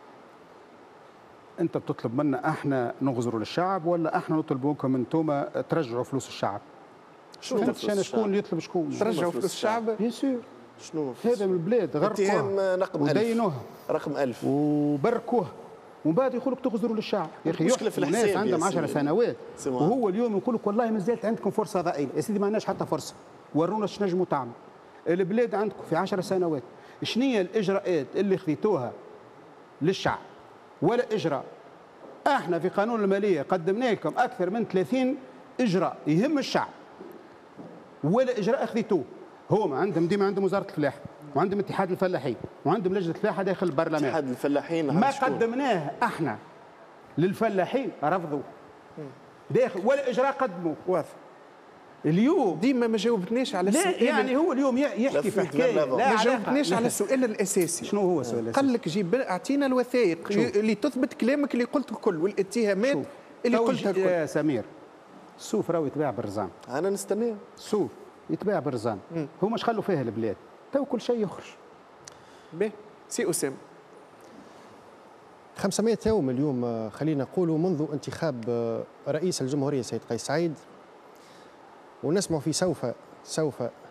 انت بتطلب منا احنا نغزروا للشعب ولا احنا نطلب منكم انتم ترجعوا فلوس الشعب؟ شنو فهمت شكون اللي يطلب شكون؟ ترجعوا فلوس الشعب؟ بيان سور. شنو هذا من البلاد غرقوها اتهام رقم ألف ودينوها رقم ألف وبركوها ومن بعد يقول لك تغزروا للشعب. يا اخي المشكله في الحساب، ناس عندهم عشر سنوات سيموان. وهو اليوم يقول لك والله ما زالت عندكم فرصه ضئيله. يا سيدي ما عندناش حتى فرصه، ورونا ايش نجموا تعملوا. البلاد عندكم في عشر سنوات شنو هي الاجراءات اللي خذيتوها للشعب ولا اجراء؟ احنا في قانون الماليه قدمنا لكم اكثر من ثلاثين اجراء يهم الشعب ولا اجراء خذيتوه. هما عندهم ديما عندهم وزاره الفلاحه وعندهم اتحاد الفلاحين وعندهم لجنه الفلاحه داخل البرلمان. اتحاد الفلاحين ما قدمناه احنا للفلاحين رفضوا داخل ولا اجراء قدموا. واضح. اليوم ديما ما جاوبتنيش على لا السؤال. يعني هو اليوم يحكي في حكايه لا ما جاوبتنيش على السؤال الاساسي. شنو هو السؤال الاساسي؟ قال لك جيب اعطينا الوثائق اللي تثبت كلامك اللي قلته الكل والاتهامات اللي قلتها الكل. يا سمير، السوف راهو يتباع بالرزان. انا نستناه. السوف يتباع بالرزان. هما اش خلوا فيها البلاد؟ تو كل شيء يخرج. باهي سي اسامه. خمسمائة يوم اليوم خلينا نقولوا منذ انتخاب رئيس الجمهوريه السيد قيس سعيد، ونسمع في سوف سوف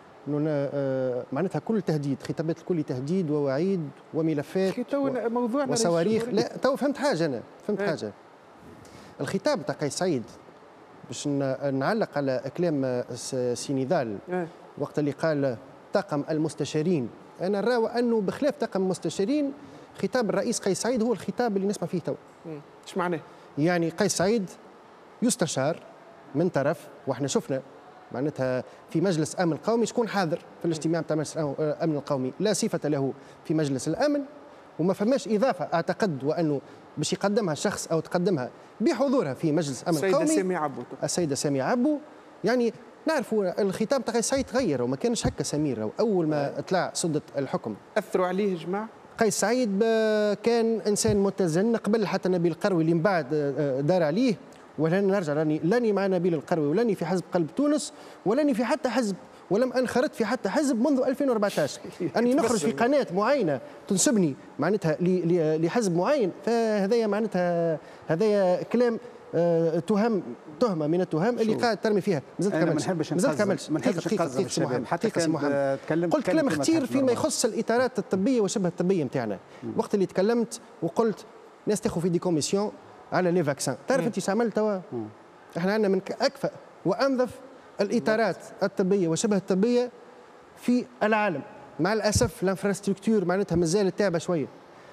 معناتها كل تهديد، خطابات الكل تهديد ووعيد وملفات تو موضوعنا وصواريخ. لا تو فهمت حاجه، انا فهمت اه. حاجه. الخطاب تاع قيس سعيد باش نعلق على كلام سي نضال اه. وقت اللي قال طاقم المستشارين، انا نراو انه بخلاف طاقم المستشارين خطاب الرئيس قيس سعيد هو الخطاب اللي نسمع فيه تو. ايش معناه؟ يعني قيس سعيد يستشار من طرف، واحنا شفنا معناتها في مجلس امن قومي شكون حاضر في الاجتماع تاع مجلس الامن القومي، لا صفه له في مجلس الامن وما فماش اضافه اعتقد وانه باش يقدمها شخص او تقدمها بحضورها في مجلس الامن القومي. السيده ساميه عبو. السيده ساميه عبو. يعني نعرفوا الخطاب تاع قيس سعيد تغير وما كانش هكا سمير اول ما طلع سده الحكم. اثروا عليه يا جماعه؟ قيس سعيد كان انسان متزن قبل حتى نبيل القروي اللي من بعد دار عليه. ولن نرجع لاني لاني مع نبيل القروي ولاني في حزب قلب تونس ولاني في حتى حزب ولم انخرط في حتى حزب منذ ألفين وأربعة عشر. اني نخرج في قناه معينه تنسبني معناتها لحزب معين، فهذايا معناتها هذايا كلام تهم تهمه من التهم اللي قاعد ترمي فيها. مازلت كملت مازلت كملت ما نحبش نقزم الشباب حتى كان تكلمت قلت كلام كثير فيما يخص الاطارات الطبيه وشبه الطبيه نتاعنا. وقت اللي تكلمت وقلت ناس تاخذ في دي كوميسيون على لي فاكسان، تعرف انت عملت توا؟ احنا عندنا من اكفأ وانظف الاطارات الطبيه وشبه الطبيه في العالم. مع الاسف الانفراستركتور معناتها مازالت تعبه شويه.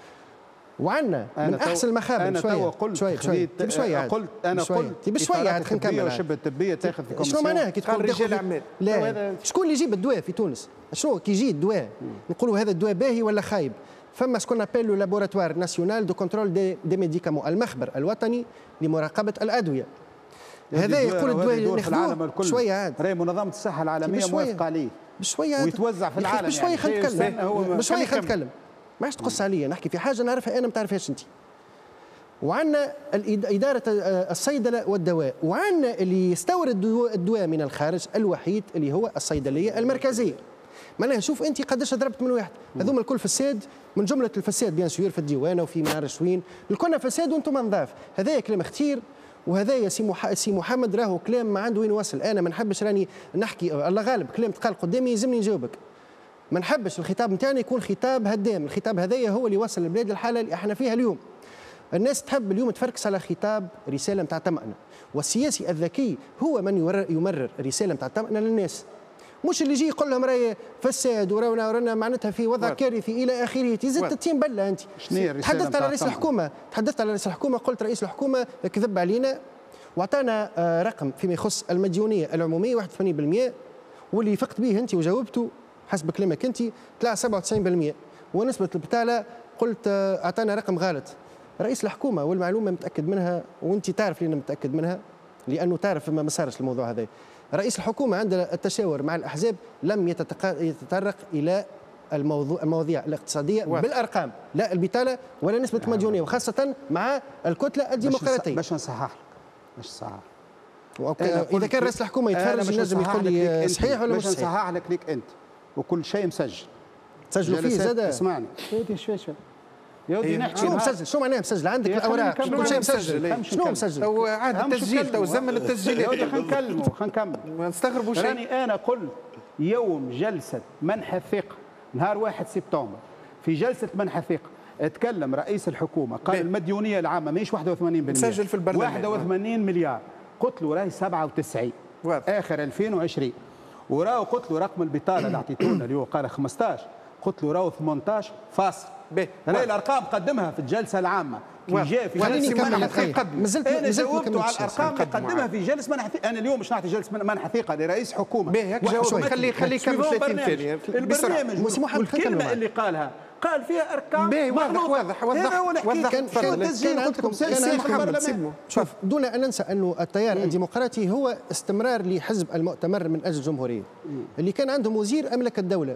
وعندنا من احسن المخابر. انا شويه قلت شويه شويه بشويه عاد قلت انا قلت بشويه عاد خلينا نكمل. وشبه الطبيه تاخذ في كوميسيون. شنو معناها كي تقول رجال اعمال؟ لا شكون اللي يجيب الدواء في تونس؟ شنو كي يجي الدواء نقولوا هذا الدواء باهي ولا خايب؟ فما سكون ابيل لو لابوراتوار ناسيونال دو كونترول دي, دي ميديكامون، المخبر الوطني لمراقبه الادويه. هذا يقول الدواء اللي ناخذوه شويه عاد راهي منظمه الصحه العالميه موافقه عليه بشويه ويتوزع في العالم. بشويه خلينا نتكلم بشويه خلينا نتكلم نتكلم ما عادش تقص عليا نحكي في حاجه نعرفها انا ما تعرفهاش انت. وعندنا إدارة الصيدلة والدواء، وعندنا اللي يستورد الدواء من الخارج الوحيد اللي هو الصيدلية المركزية. معناها شوف انت قداش ضربت من واحد، هذوما الكل فساد، من جمله الفساد بيان سور في الديوانه وفي ما نعرفش وين، الكل فساد وانتم نظاف. هذايا كلام خطير، وهذايا سي مح... سي محمد راهو كلام ما عنده وين يوصل. انا ما نحبش راني نحكي الله غالب كلام تقال قدامي يلزمني نجاوبك. ما نحبش الخطاب نتاعنا يكون خطاب هدام، الخطاب هذايا هو اللي يوصل البلاد الحاله اللي احنا فيها اليوم. الناس تحب اليوم تفركس على خطاب رساله نتاع طمأنه، والسياسي الذكي هو من يمرر رساله نتاع طمأنه للناس. مش اللي يجي يقول لهم راهي فساد ورانا ورانا معناتها في وضع كارثي الى اخره. تزيد تتيم بله انت. تحدثت على رئيس الحكومه، تحدثت على رئيس الحكومه، قلت رئيس الحكومه كذب علينا واعطانا رقم فيما يخص المديونيه العموميه واحد وثمانين بالمئة، واللي فقت به انت وجاوبته حسب كلامك انت طلع سبعة وتسعين بالمئة، ونسبه البطاله قلت اعطانا رقم غلط. رئيس الحكومه والمعلومه متاكد منها، وانت تعرف لي انا متاكد منها لانه تعرف ما صارش الموضوع هذا. رئيس الحكومه عند التشاور مع الاحزاب لم يتطرق الى الموضوع المواضيع الاقتصاديه واحد. بالارقام، لا البطاله ولا نسبه المديونيه، وخاصه مع الكتله الديمقراطيه. باش نصحح لك باش نصحح اذا كان رئيس الحكومه يتفرج ينجم يقول لي صحيح ولا مش صحيح. باش نصحح لك ليك انت وكل شيء مسجل. تسجلوا فيه زاد؟ اسمعني يا شوي شوي يا ودي نحكي. شنو مسجل؟ شنو معناها مسجل؟ عندك الاوراق كل شيء مسجل. شنو مسجل؟ هو عاد التسجيل تو زمن التسجيل. يا ودي خلينا نكلموا خلينا نكمل. ما نستغربوا شيء. راني انا قلت يوم جلسه منح الثقه نهار واحد سبتمبر، في جلسه منح الثقه اتكلم رئيس الحكومه قال المديونيه العامه ماهيش واحد وثمانين بالمئة، مسجل في البرلمان واحد وثمانين مليار. قلت له راهي سبعة وتسعين واضح. اخر ألفين وعشرين، وراهو قلت له رقم البطاله اللي اعطيتونا اللي هو قال خمسطاش، قلت له راهو ثمنطاش فاصل. انا الارقام قدمها في الجلسه العامه كي جاء في جلسه منح الثقه مازلت انا جاوبته على الارقام اللي قدمها في جلسه منح الثقه. انا اليوم مش نعطي جلسه منح ثقه لرئيس حكومه. باهي خلي خلي كم ثلاثين ثانيه. البرنامج والكلمه اللي قالها قال فيها ارقام. باهي واضح واضح وضح وضح. كان كان عندكم كان محمد شوف دون ان ننسى انه التيار الديمقراطي هو استمرار لحزب المؤتمر من اجل الجمهوريه اللي كان عندهم وزير املك الدوله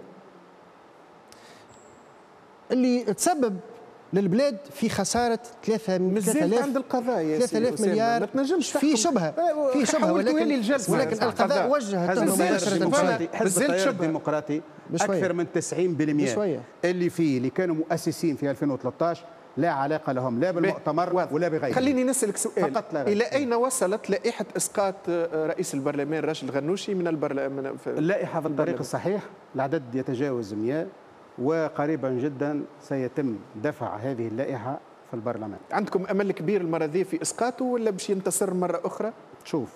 اللي تسبب للبلاد في خساره ثلاثة آلاف عند القضاء يا ثلاثة آلاف مليار. في شبهه في شبهه ولكن ولكن القضاء وجه التهم مباشره. حزب التيار الديمقراطي اكثر من تسعين بالمئة اللي فيه اللي كانوا مؤسسين في ألفين وثلاثطاش لا علاقه لهم لا بالمؤتمر ولا بغيره. خليني نسالك سؤال، الى اين وصلت لائحه اسقاط رئيس البرلمان راشد الغنوشي من البرلمان؟ اللائحه في الطريق الصحيح، العدد يتجاوز مئة، وقريبا جدا سيتم دفع هذه اللائحه في البرلمان. عندكم امل كبير المره ذي في اسقاطه ولا باش ينتصر مره اخرى؟ شوف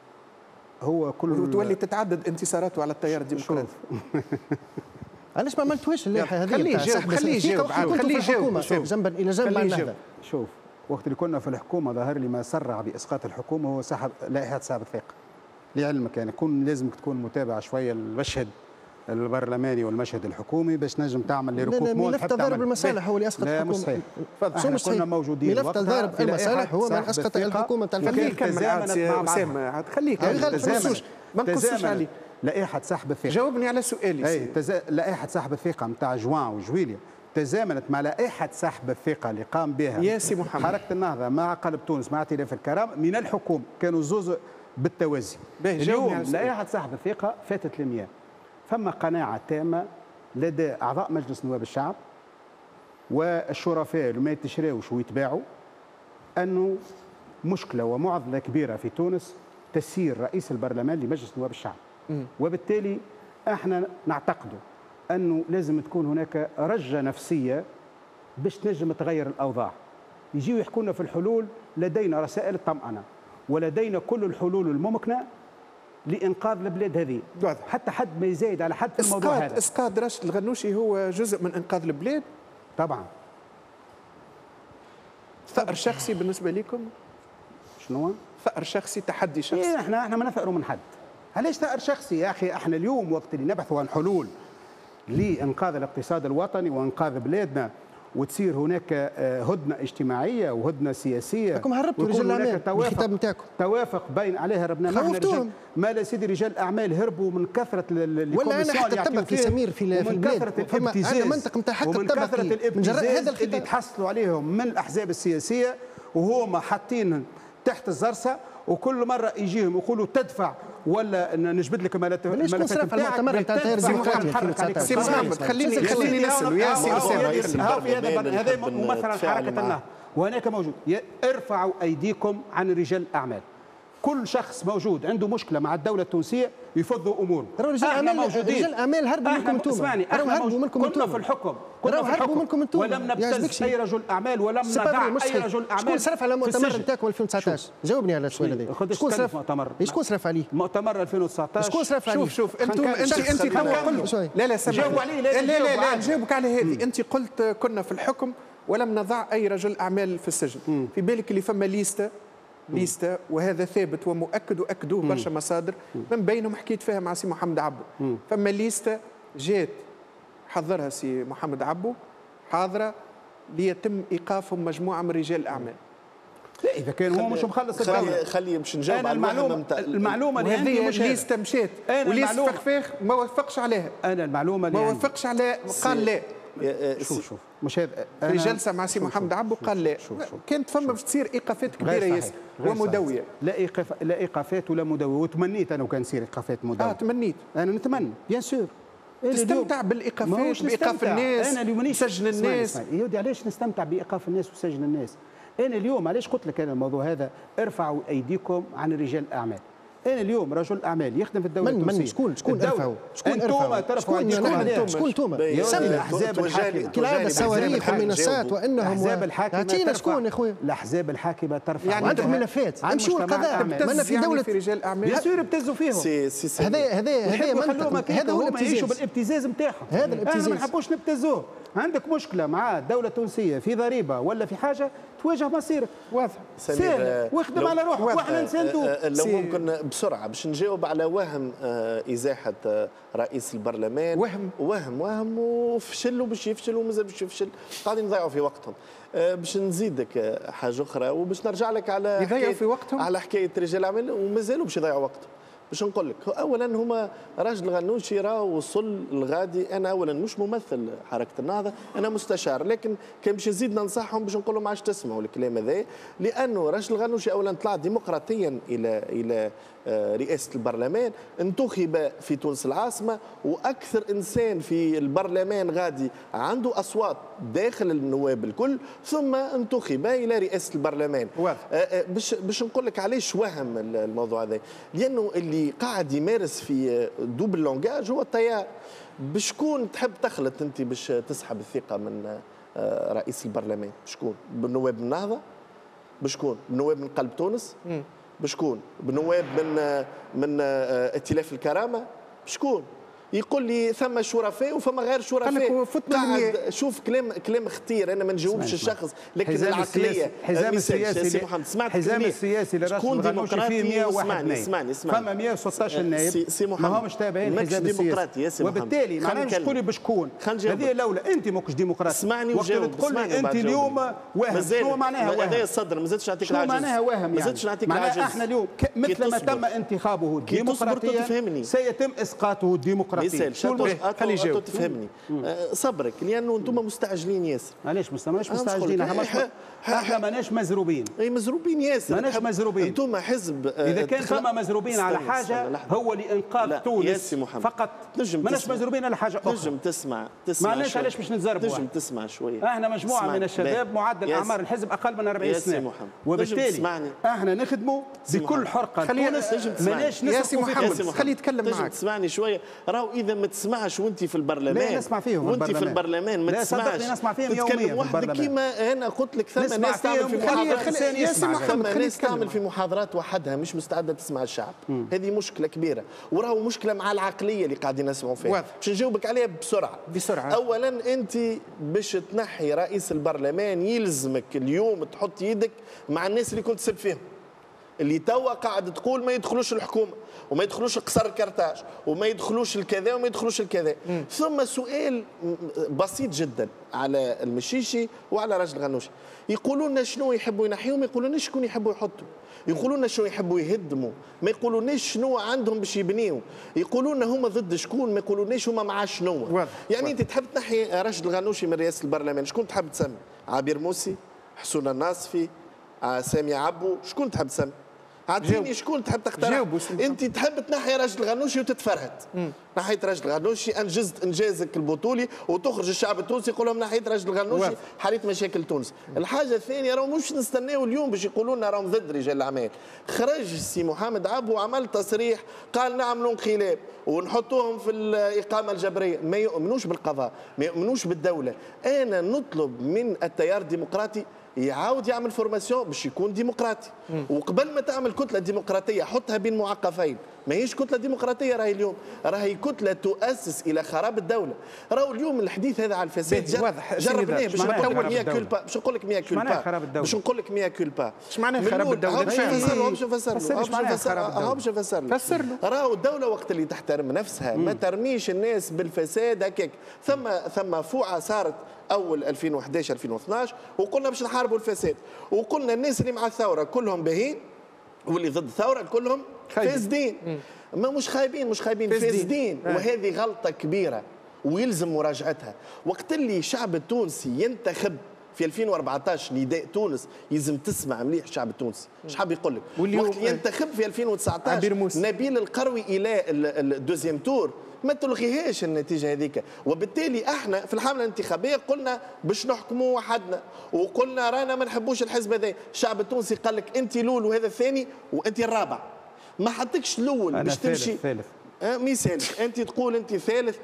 هو كل تولي تتعدد انتصاراته على التيار الديمقراطي. علاش ما عملتوش اللائحه هذه؟ خليه يجاوب خليه يجاوب خليه يجاوب جنبا الى جنب مع النهضه. شوف وقت اللي كنا في الحكومه ظهر لي ما سرع باسقاط الحكومه هو سحب لائحه سحب الثقه. لعلمك يعني كون لازمك تكون متابع شويه المشهد البرلماني والمشهد الحكومي باش نجم تعمل لي ركوب مول. ملف تضارب المصالح هو اللي اسقط الحكومه. لا مستحيل. احنا كنا موجودين ملف تضارب المصالح هو من اسقط الحكومه تاع خليه يكمل اسامه خليك ما نقصوش عليه. لائحه سحب الثقه جاوبني على سؤالي. اي تزا... لائحه سحب الثقه نتاع جوان وجويليا تزامنت مع لائحه سحب الثقه اللي قام بها يا سي محمد حركه النهضه مع قلب تونس مع ائتلاف الكرامه من الحكومه، كانوا زوز بالتوازي. اليوم لائحه سحب الثقه فاتت المياه. فما قناعه تامه لدى اعضاء مجلس نواب الشعب والشرفاء اللي ما يتشراوش ويتباعوا انه مشكله ومعضله كبيره في تونس تسيير رئيس البرلمان لمجلس نواب الشعب. وبالتالي احنا نعتقد انه لازم تكون هناك رجه نفسيه باش تنجم تغير الاوضاع. يجيو يحكوا لنا في الحلول، لدينا رسائل الطمأنه ولدينا كل الحلول الممكنه لانقاذ البلاد هذه. حتى حد ما يزايد على حد في الموضوع هذا. اسقاط راشد الغنوشي هو جزء من انقاذ البلاد؟ طبعا. ثأر شخصي بالنسبه لكم؟ شنو؟ ثأر شخصي، تحدي شخصي. إيه احنا احنا ما نثأروا من حد. علاش ثأر شخصي يا اخي؟ احنا اليوم وقت اللي نبحثوا عن حلول لانقاذ الاقتصاد الوطني وانقاذ بلادنا وتصير هناك هدنه اجتماعيه وهدنه سياسيه. راكم هربتوا رجال الاعمال بالخطاب نتاعكم. توافق بين عليها ربنا خوفتوهم. ما لا سيدي رجال الاعمال هربوا من كثره ولا انا حتى التبع في سمير في, في البلاد فما انا منطق نتاع حتى ومن كثره الابتزاز هذا اللي تحصلوا عليهم من الاحزاب السياسيه وهما حاطين تحت الزرسه، وكل مره يجيهم يقولوا تدفع ولا نجبد لك الملفات نتاعك. المؤتمر نتاع التيار الديمقراطي سي محمد خليني خليني نسال يا سي اسامه. هذا ممثل عن حركه النهضه وهناك موجود. ارفعوا ايديكم عن رجال الاعمال. كل شخص موجود عنده مشكله مع الدوله التونسيه يفضوا اموره. احنا موجودين. رجال الاعمال هربوا منكم انتم. اسمعني احنا هربوا منكم انتم. كنا في الحكم كنا في الحكم ولم نبتز اي رجل اعمال ولم نضع اي رجل اعمال. شكون صرف على المؤتمر نتاعكم ألفين وتسعطاش؟ جاوبني على السؤال هذا. شكون صرف المؤتمر؟ شكون صرف عليه؟ مؤتمر ألفين وتسعطاش شكون صرف عليه؟ شوف شوف انتم انت انت قلت لا لا سامحني جاوب عليه. لا لا لا نجاوبك على هذه. انت قلت كنا في الحكم ولم نضع اي رجل اعمال في السجن. في بالك اللي فما ليسته ليستا، وهذا ثابت ومؤكد واكدوه برشا مصادر، من بينهم حكيت فيها مع سي محمد عبو. فما ليستا جات حضرها سي محمد عبو حاضره ليتم ايقافهم مجموعه من رجال الاعمال. لا اذا كان هو مش مخلص الدوله خلي خلي باش نجاوب على المعلومه المعلومه اللي عندي مش ليستا مشات وليس فخفاخ ما وافقش عليها. انا المعلومه اللي ما وافقش على قال لا. شوف شوف مش هذا في جلسه مع سي محمد عبو قال لا. كانت فما باش تصير ايقافات كبيره ياسر ومدويه. لا ايقاف لا ايقافات ولا مدويه، وتمنيت انا وكان يصير ايقافات مدويه. اه تمنيت. انا نتمنى بيان سور. تستمتع بالايقافات بايقاف الناس. انا اليوم مانيش سجن الناس. يا ودي علاش نستمتع بايقاف الناس وسجن الناس؟ انا اليوم علاش قلت لك انا الموضوع هذا ارفعوا ايديكم عن رجال الاعمال. انا اليوم رجل اعمال يخدم في الدوله التونسيه. من شكون شكون ارفعوا؟ شكون ارفعوا؟ ترفعوا ايديكم عليها. شكون انتم؟ سمي الاحزاب الحاكمه. كلا الصواريخ والمنصات وانهم الاحزاب الحاكمه. اعطينا شكون يا خويا؟ الاحزاب الحاكمه ترفع يعني عندهم ملفات يمشوا القضاء. ما في دوله في رجال اعمال يصير يبتزوا فيهم. هذا هذا هذا منطق. هذا هو الابتزاز. يعيشوا بالابتزاز نتاعهم. هذا الابتزاز. ما نحبوش نبتزوه. عندك مشكله مع الدوله التونسيه في ضريبه ولا في حاجه تواجه مصيرك واضح سهل واخدم على روحك واحنا نساندوه. لو ممكن بسرعه باش نجاوب على وهم ازاحه رئيس البرلمان. وهم وهم وهم وفشل وباش يفشل ومازال باش يفشل، قاعدين نضيعوا في وقتهم. باش نزيدك حاجه اخرى وباش نرجع لك على يضيعوا في وقتهم على حكايه رجال الاعمال ومازالوا باش يضيعوا وقتهم. باش نقول لك اولا هما راجل غنوشي راه وصل الغادي. انا اولا مش ممثل حركه النهضه، انا مستشار، لكن كان باش نزيد ننصحهم باش نقول لهم ما عادش تسمعوا الكلام هذا، لانه راجل غنوشي اولا طلع ديمقراطيا الى الى رئاسه البرلمان، انتخب في تونس العاصمه، واكثر انسان في البرلمان غادي عنده اصوات داخل النواب الكل، ثم انتخب الى رئاسه البرلمان. باش باش نقول لك علاش وهم الموضوع هذا، لانه اللي قاعد يمارس في دوبل لونجاج هو التيار. بشكون تحب تخلط انت باش تسحب الثقه من رئيس البرلمان؟ بشكون؟ بالنواب النهضه؟ بشكون؟ بالنواب من قلب تونس؟ بشكون؟ بنواب من من ائتلاف الكرامه؟ بشكون؟ يقول لي ثم شرفاء وفما غير شرفاء. قاعد شوف كلام كلام خطير. انا ما نجاوبش الشخص، لكن العقليه حزام السياسي سي محمد سمعت حزام السياسي اللي شكون ديمقراطي؟ اسمعني اسمعني اسمعني فما مئة وستة عشر نائب سي محمد ما همش تابعين الحزام ديمقراطي يا سي محمد، وبالتالي ما نعرفش تقولي بشكون. هذه لولا انت ماكش ديمقراطي. اسمعني وجاوب. تقول لي انت اليوم واهم. شنو معناها واهم؟ هذا الصدر ما زدتش نعطيك العجز. شنو معناها واهم؟ ما زدتش نعطيك العجز. احنا اليوم مثل ما تم انتخابه ديمقراطيا سيتم اسقاطه ديمقراطيا. خلي يجاوب تفهمني. صبرك، لانه انتم مستعجلين ياسر. علاش ماناش مستعجلين؟ احنا احنا ماناش مزروبين. اي مزروبين ياسر. ماناش مزروبين. انتم حزب اذا كان فما مزروبين على حاجه هو لانقاذ تونس فقط. ماناش مزروبين على حاجه اخرى. تنجم تسمع تسمع معناش علاش باش نتزربوا. تنجم تسمع شويه. احنا مجموعه من الشباب معدل اعمار الحزب اقل من أربعين سنه، وبالتالي احنا نخدموا بكل حرقه. تونس ماناش نسمع محمد. خليه يتكلم معك. تسمعني شويه. راهو اذا ما تسمعش وانت في البرلمان. لا نسمع فيهم وانت في البرلمان ما تسمعش. لا نسمع فيهم يوميا وحدك كيما انا قلت لك. ثم ناس تعمل في محاضرات ثم ناس تعمل في محاضرات وحدها مش مستعده تسمع الشعب. هذه مشكله كبيره، وراهو مشكله مع العقليه اللي قاعدين نسمعوا فيها. باش نجاوبك عليها بسرعه بسرعه. اولا انت باش تنحي رئيس البرلمان يلزمك اليوم تحط يدك مع الناس اللي كنت تسب فيهم، اللي توا قاعد تقول ما يدخلوش الحكومه وما يدخلوش قصر الكرتاج وما يدخلوش الكذا وما يدخلوش الكذا. ثم سؤال بسيط جدا على المشيشي وعلى راجل غنوشي، يقولوا لنا شنو يحبوا ينحيوا، ما يقولوناش شكون يحبوا يحطوا. يقولوا لنا شنو يحبوا يهدموا، ما يقولوناش شنو عندهم باش يبنيوا. يقولوا لنا هما ضد شكون، ما يقولوناش هما مع شنو. يعني انت تحب تنحي راجل غنوشي من رئاسه البرلمان، شكون تحب تسمي؟ عبير موسي، حسون الناصفي، سامي عبو، شكون تحب تسمي؟ عطيني شكون تحب تقترح. انت تحب تنحي راجل غنوشي وتتفرهد. نحيت راجل غنوشي، انجزت انجازك البطولي، وتخرج الشعب التونسي يقول لهم نحيت راجل غنوشي حليت مشاكل تونس. الحاجه الثانيه راهو مش نستناو اليوم باش يقولوا لنا راهم ضد رجال الاعمال. خرج السي محمد عبو وعمل تصريح قال نعملوا انقلاب ونحطوهم في الاقامه الجبريه. ما يؤمنوش بالقضاء، ما يؤمنوش بالدوله. انا نطلب من التيار الديمقراطي يعاود يعمل فورماسيون باش يكون ديمقراطي. وقبل ما تعمل كتله ديمقراطيه حطها بين معقفين، ماهيش كتله ديمقراطيه راهي اليوم، راهي كتله تؤسس الى خراب الدوله. راهو اليوم الحديث هذا على الفساد جر... جربناه باش نقول لك مية كولبا، باش نقول لك مية كولبا، باش نقول لك مية كولبا. اش معناه خراب الدوله؟ باش نفسر له باش نفسر له باش نفسر له فسر له. راهو الدوله وقت اللي تحترم نفسها ما ترميش الناس بالفساد هكاك. ثم ثم فوعه صارت اول ألفين وأحد عشر ألفين واثناش وقلنا باش نحاربوا الفساد، وقلنا الناس اللي مع الثوره كلهم باهين واللي ضد الثوره كلهم فاسدين. ما مش خايبين مش خايبين فاسدين، وهذه غلطه كبيره ويلزم مراجعتها. وقت اللي الشعب التونسي ينتخب في ألفين وأربعطاش نداء تونس، يلزم تسمع مليح الشعب التونسي اش حاب يقول لك. وقت اللي ينتخب في ألفين وتسعطاش نبيل القروي الى الدوزيام تور، ما تلغيهاش النتيجه هذيك. وبالتالي احنا في الحمله الانتخابيه قلنا باش نحكموا وحدنا، وقلنا رانا ما نحبوش الحزب هذا. الشعب التونسي قال لك انت الاول وهذا الثاني وانت الرابع، ما حطكش الاول باش تمشي ثالث. أه مثال انت تقول انت ثالث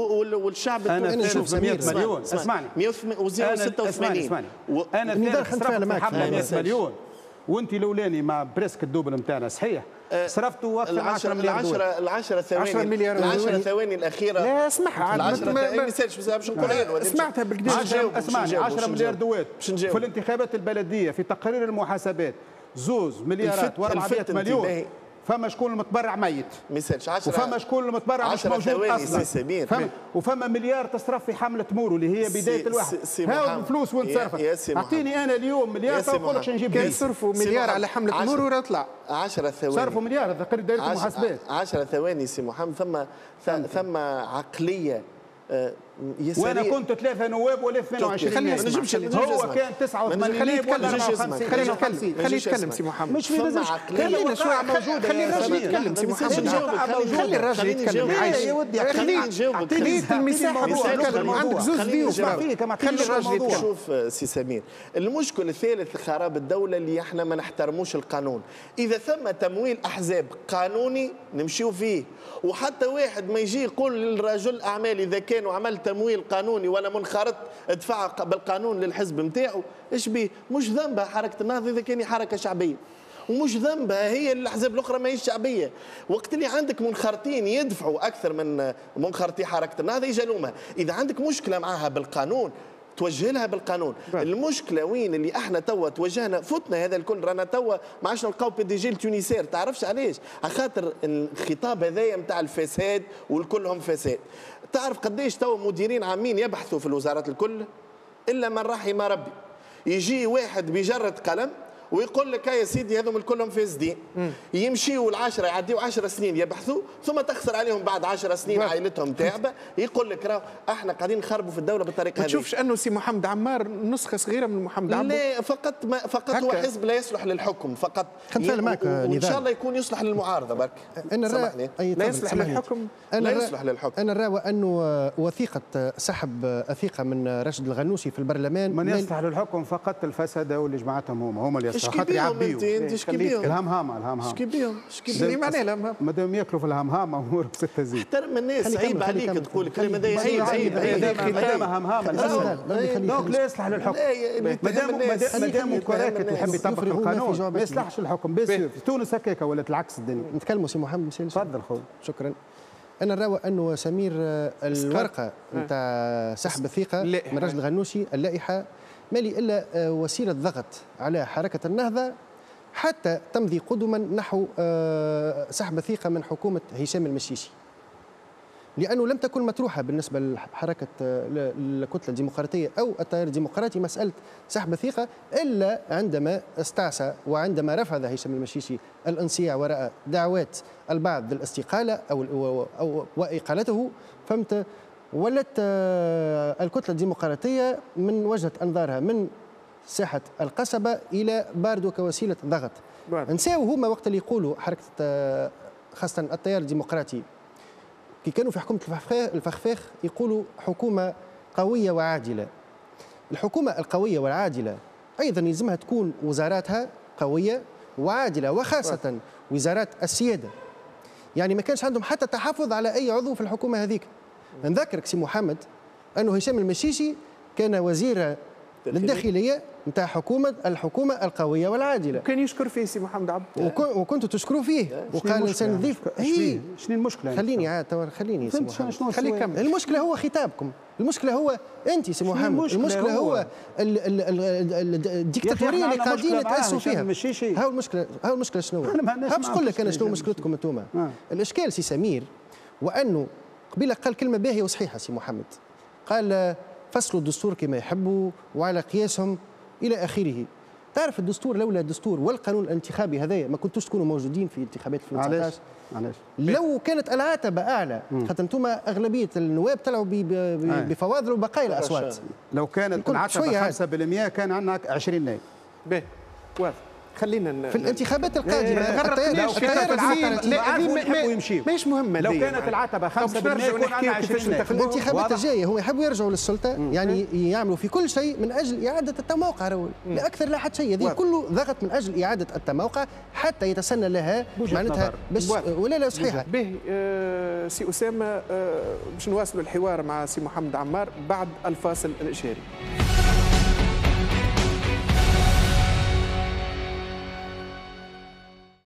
والشعب التونسي انا نشوف مية مليون. اسمعني مية وستة وثمانين اسمعني انا الثالث صرفت في حمله مية مليون وانت الاولاني مع بريسك الدوبل نتاعنا صحيح صرفتوا اكثر من عشرة مليار دولار. العشرة ثواني عشرة مليار العشرة ثواني الاخيره لا اسمعها العشرة ما مثالش باش نقول سمعتها بالكدا. اسمعني عشرة مليار دوات في الانتخابات البلديه في تقرير المحاسبات زوز مليارات وأربعمية مليون. فما شكون المتبرع ميت مثالش عشرة وفما شكون المتبرع مش موجود اصلا. فما وفما مليار تصرف في حمله مورو اللي هي بدايه الواحد. هاو الفلوس وين تصرفت؟ اعطيني انا اليوم مليار نقول لك نجيب كان صرفوا مليار على حمله مورو رطلع عشرة ثواني صرفوا مليار هذا تقرير دائره المحاسبات. عشرة ثواني سي محمد. ثم ثم عقليه يسارية. وانا كنت ثلاثه نواب ولا اثنين وعشرين. خلينا نسمع. هو كان تسعة وثمانين نائب ولا أربعة وخمسين. خلينا نتكلم خلينا نتكلم سي محمد. مش في لازمش خلينا شويه موجوده. خلي الراجل يتكلم سي محمد. خلي الراجل يتكلم. يا ودي خليني نجاوب. اعطيني المساحه باش نتكلم. عندك زوج ضيوف. خلي الراجل يتكلم. شوف سي سمير، المشكل الثالث خراب الدوله اللي احنا ما نحترموش القانون. اذا ثم تمويل احزاب قانوني نمشيو فيه، وحتى واحد ما يجي يقول للرجل اعمال اذا كان عمل تمويل قانوني ولا منخرط ادفع بالقانون للحزب نتاعو، ايش بيه؟ مش ذنبها حركه النهضه اذا كان حركه شعبيه، ومش ذنبها هي الاحزاب الاخرى ماهيش شعبيه. وقت اللي عندك منخرطين يدفعوا اكثر من منخرطي حركه النهضه يجلومها. اذا عندك مشكله معها بالقانون توجه لها بالقانون. المشكله وين اللي احنا توا توجهنا فتنا هذا الكل، رانا توا ما عادش نلقاو بي دي جي التونسير. تعرفش علاش؟ على خاطر الخطاب هذايا نتاع الفساد والكلهم فساد. تعرف قديش توا مديرين عامين يبحثوا في الوزارات الكل الا من رحم ربي. يجي واحد بجرة قلم ويقول لك يا سيدي هذوم كلهم فاسدين، يمشيوا العشرة يعديوا عشر سنين يبحثوا، ثم تخسر عليهم بعد عشر سنين عائلتهم تعبة، يقول لك راهو احنا قاعدين نخربوا في الدولة بالطريقة هذه. ما تشوفش انه سي محمد عمار نسخة صغيرة من محمد عبده؟ لا فقط ما فقط هو حزب لا يصلح للحكم فقط. وان شاء الله يكون يصلح للمعارضة برك. انا سامحني. لا يصلح للحكم. لا يصلح للحكم. انا نرى انه وثيقة سحب الثقة من راشد الغنوشي في البرلمان من يصلح للحكم فقط الفساد واللي جماعتهم هم هم اللي يصلحوا خاطر يعبيوا. ايش كبيهم؟ الهمهامه الهمهامه ايش كبيهم؟ ايش كبيهم؟ معناها الهمهامه مادام ياكلوا في الهمهامه امور ست زين. احترم الناس، عيب عليك تقول كلمه هذه. عيب عيب مادام همهامه دونك لا يصلح للحكم. مادام مادام كراكت يحب يطبق القانون ما يصلحش الحكم. بس في تونس هكاك ولات العكس الدنيا. نتكلموا سي محمد. تفضل خويا. شكرا. انا نرى انه سمير الورقه نتاع سحب الثقه من راشد الغنوشي اللائحه مالي الا وسيله ضغط على حركه النهضه حتى تمضي قدما نحو سحب الثقة من حكومة هشام المشيشي، لأنه لم تكن مطروحة بالنسبة لحركة الكتلة الديمقراطية أو التيار الديمقراطي مسألة سحب الثقة إلا عندما استعصى وعندما رفض هشام المشيشي الانصياع وراء دعوات البعض للاستقالة أو أو وإقالته. فهمت؟ ولت الكتلة الديمقراطية من وجهة أنظارها من ساحة القصبة إلى باردو كوسيلة ضغط. نساو هما وقت اللي يقولوا حركة خاصة التيار الديمقراطي كي كانوا في حكومة الفخفاخ يقولوا حكومة قوية وعادلة. الحكومة القوية والعادلة أيضا يلزمها تكون وزاراتها قوية وعادلة، وخاصة وزارات السيادة. يعني ما كانش عندهم حتى تحفظ على أي عضو في الحكومة هذيك. نذكرك سي محمد أنه هشام المشيشي كان وزير للداخليه نتاع حكومه الحكومه القويه والعادله. كان يشكر فيه سي محمد عبد وكنتوا تشكروا فيه وقال الانسان نظيف. هي شنو المشكله؟ خليني عاد خليني سي محمد خليك كمل. المشكله هو خطابكم، المشكله هو انت سي محمد، المشكله هو الديكتاتوريه اللي قاعدين نتاسوا فيها. هاو المشكله، هاو المشكله شنو؟ ها باش نقول لك انا شنو مشكلتكم انتم. الاشكال سي سمير وانه قبيله قال كلمه باهيه وصحيحه سي محمد، قال فصلوا الدستور كما يحبوا وعلى قياسهم الى اخره. تعرف الدستور لولا الدستور والقانون الانتخابي هذايا ما كنتوش تكونوا موجودين في انتخابات ألفين وتسعة عشر. علاش؟ لو كانت العتبه اعلى، خاطر انتم اغلبيه النواب طلعوا بفواضل وبقايا الاصوات. لو كانت العتبه خمسة بالمئة كان عندنا عشرين نائب. باهي واضح. خلينا في الانتخابات القادمه لو كانت العتبه ماهيش مهمه. لو كانت العتبه خمسة بالمئة يكون عندنا عشرين نائب. في الانتخابات الجايه هم يحبوا يرجعوا للسلطه، يعني يعملوا في كل شيء من اجل اعاده التموقع راهو لا اكثر لا حتى شيء. هذه كله ضغط من اجل اعاده التموقع حتى يتسنى لها معناتها باش ولا لا صحيحه. باهي آه سي اسامه آه باش نواصلوا الحوار مع سي محمد عمار بعد الفاصل الاشاري.